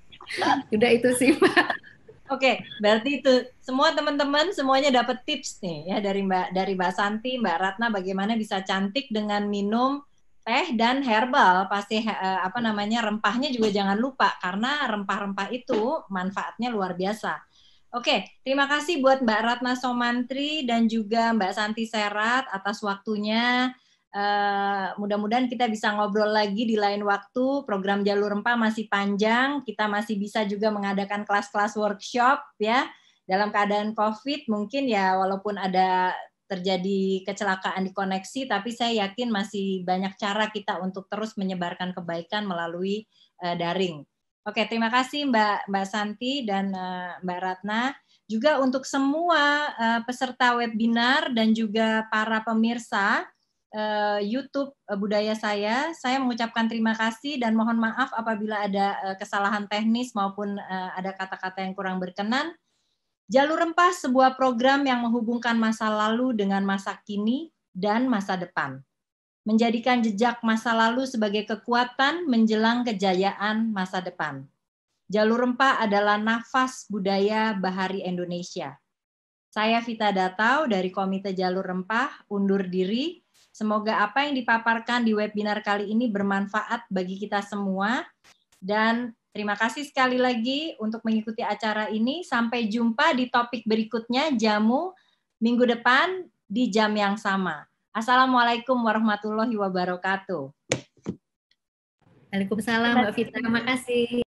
Udah itu sih, Mbak. Oke, berarti itu semua teman-teman semuanya dapat tips nih ya dari Mbak Santi, Mbak Ratna bagaimana bisa cantik dengan minum teh dan herbal. Pasti rempahnya juga jangan lupa karena rempah-rempah itu manfaatnya luar biasa. Oke, terima kasih buat Mbak Ratna Somantri dan juga Mbak Santi Serat atas waktunya. Mudah-mudahan kita bisa ngobrol lagi di lain waktu. Program Jalur Rempah masih panjang, kita masih bisa juga mengadakan kelas-kelas workshop ya. Dalam keadaan COVID mungkin ya walaupun ada terjadi kecelakaan di koneksi, tapi saya yakin masih banyak cara kita untuk terus menyebarkan kebaikan melalui daring. Oke, terima kasih Mbak Santi dan Mbak Ratna. Juga untuk semua peserta webinar dan juga para pemirsa YouTube Budaya saya mengucapkan terima kasih dan mohon maaf apabila ada kesalahan teknis maupun ada kata-kata yang kurang berkenan. Jalur Rempah sebuah program yang menghubungkan masa lalu dengan masa kini dan masa depan. Menjadikan jejak masa lalu sebagai kekuatan menjelang kejayaan masa depan. Jalur Rempah adalah nafas budaya Bahari Indonesia. Saya Vita Datau dari Komite Jalur Rempah undur diri. Semoga apa yang dipaparkan di webinar kali ini bermanfaat bagi kita semua. Dan terima kasih sekali lagi untuk mengikuti acara ini. Sampai jumpa di topik berikutnya, jamu minggu depan di jam yang sama. Assalamualaikum warahmatullahi wabarakatuh. Waalaikumsalam Mbak Vita, terima kasih.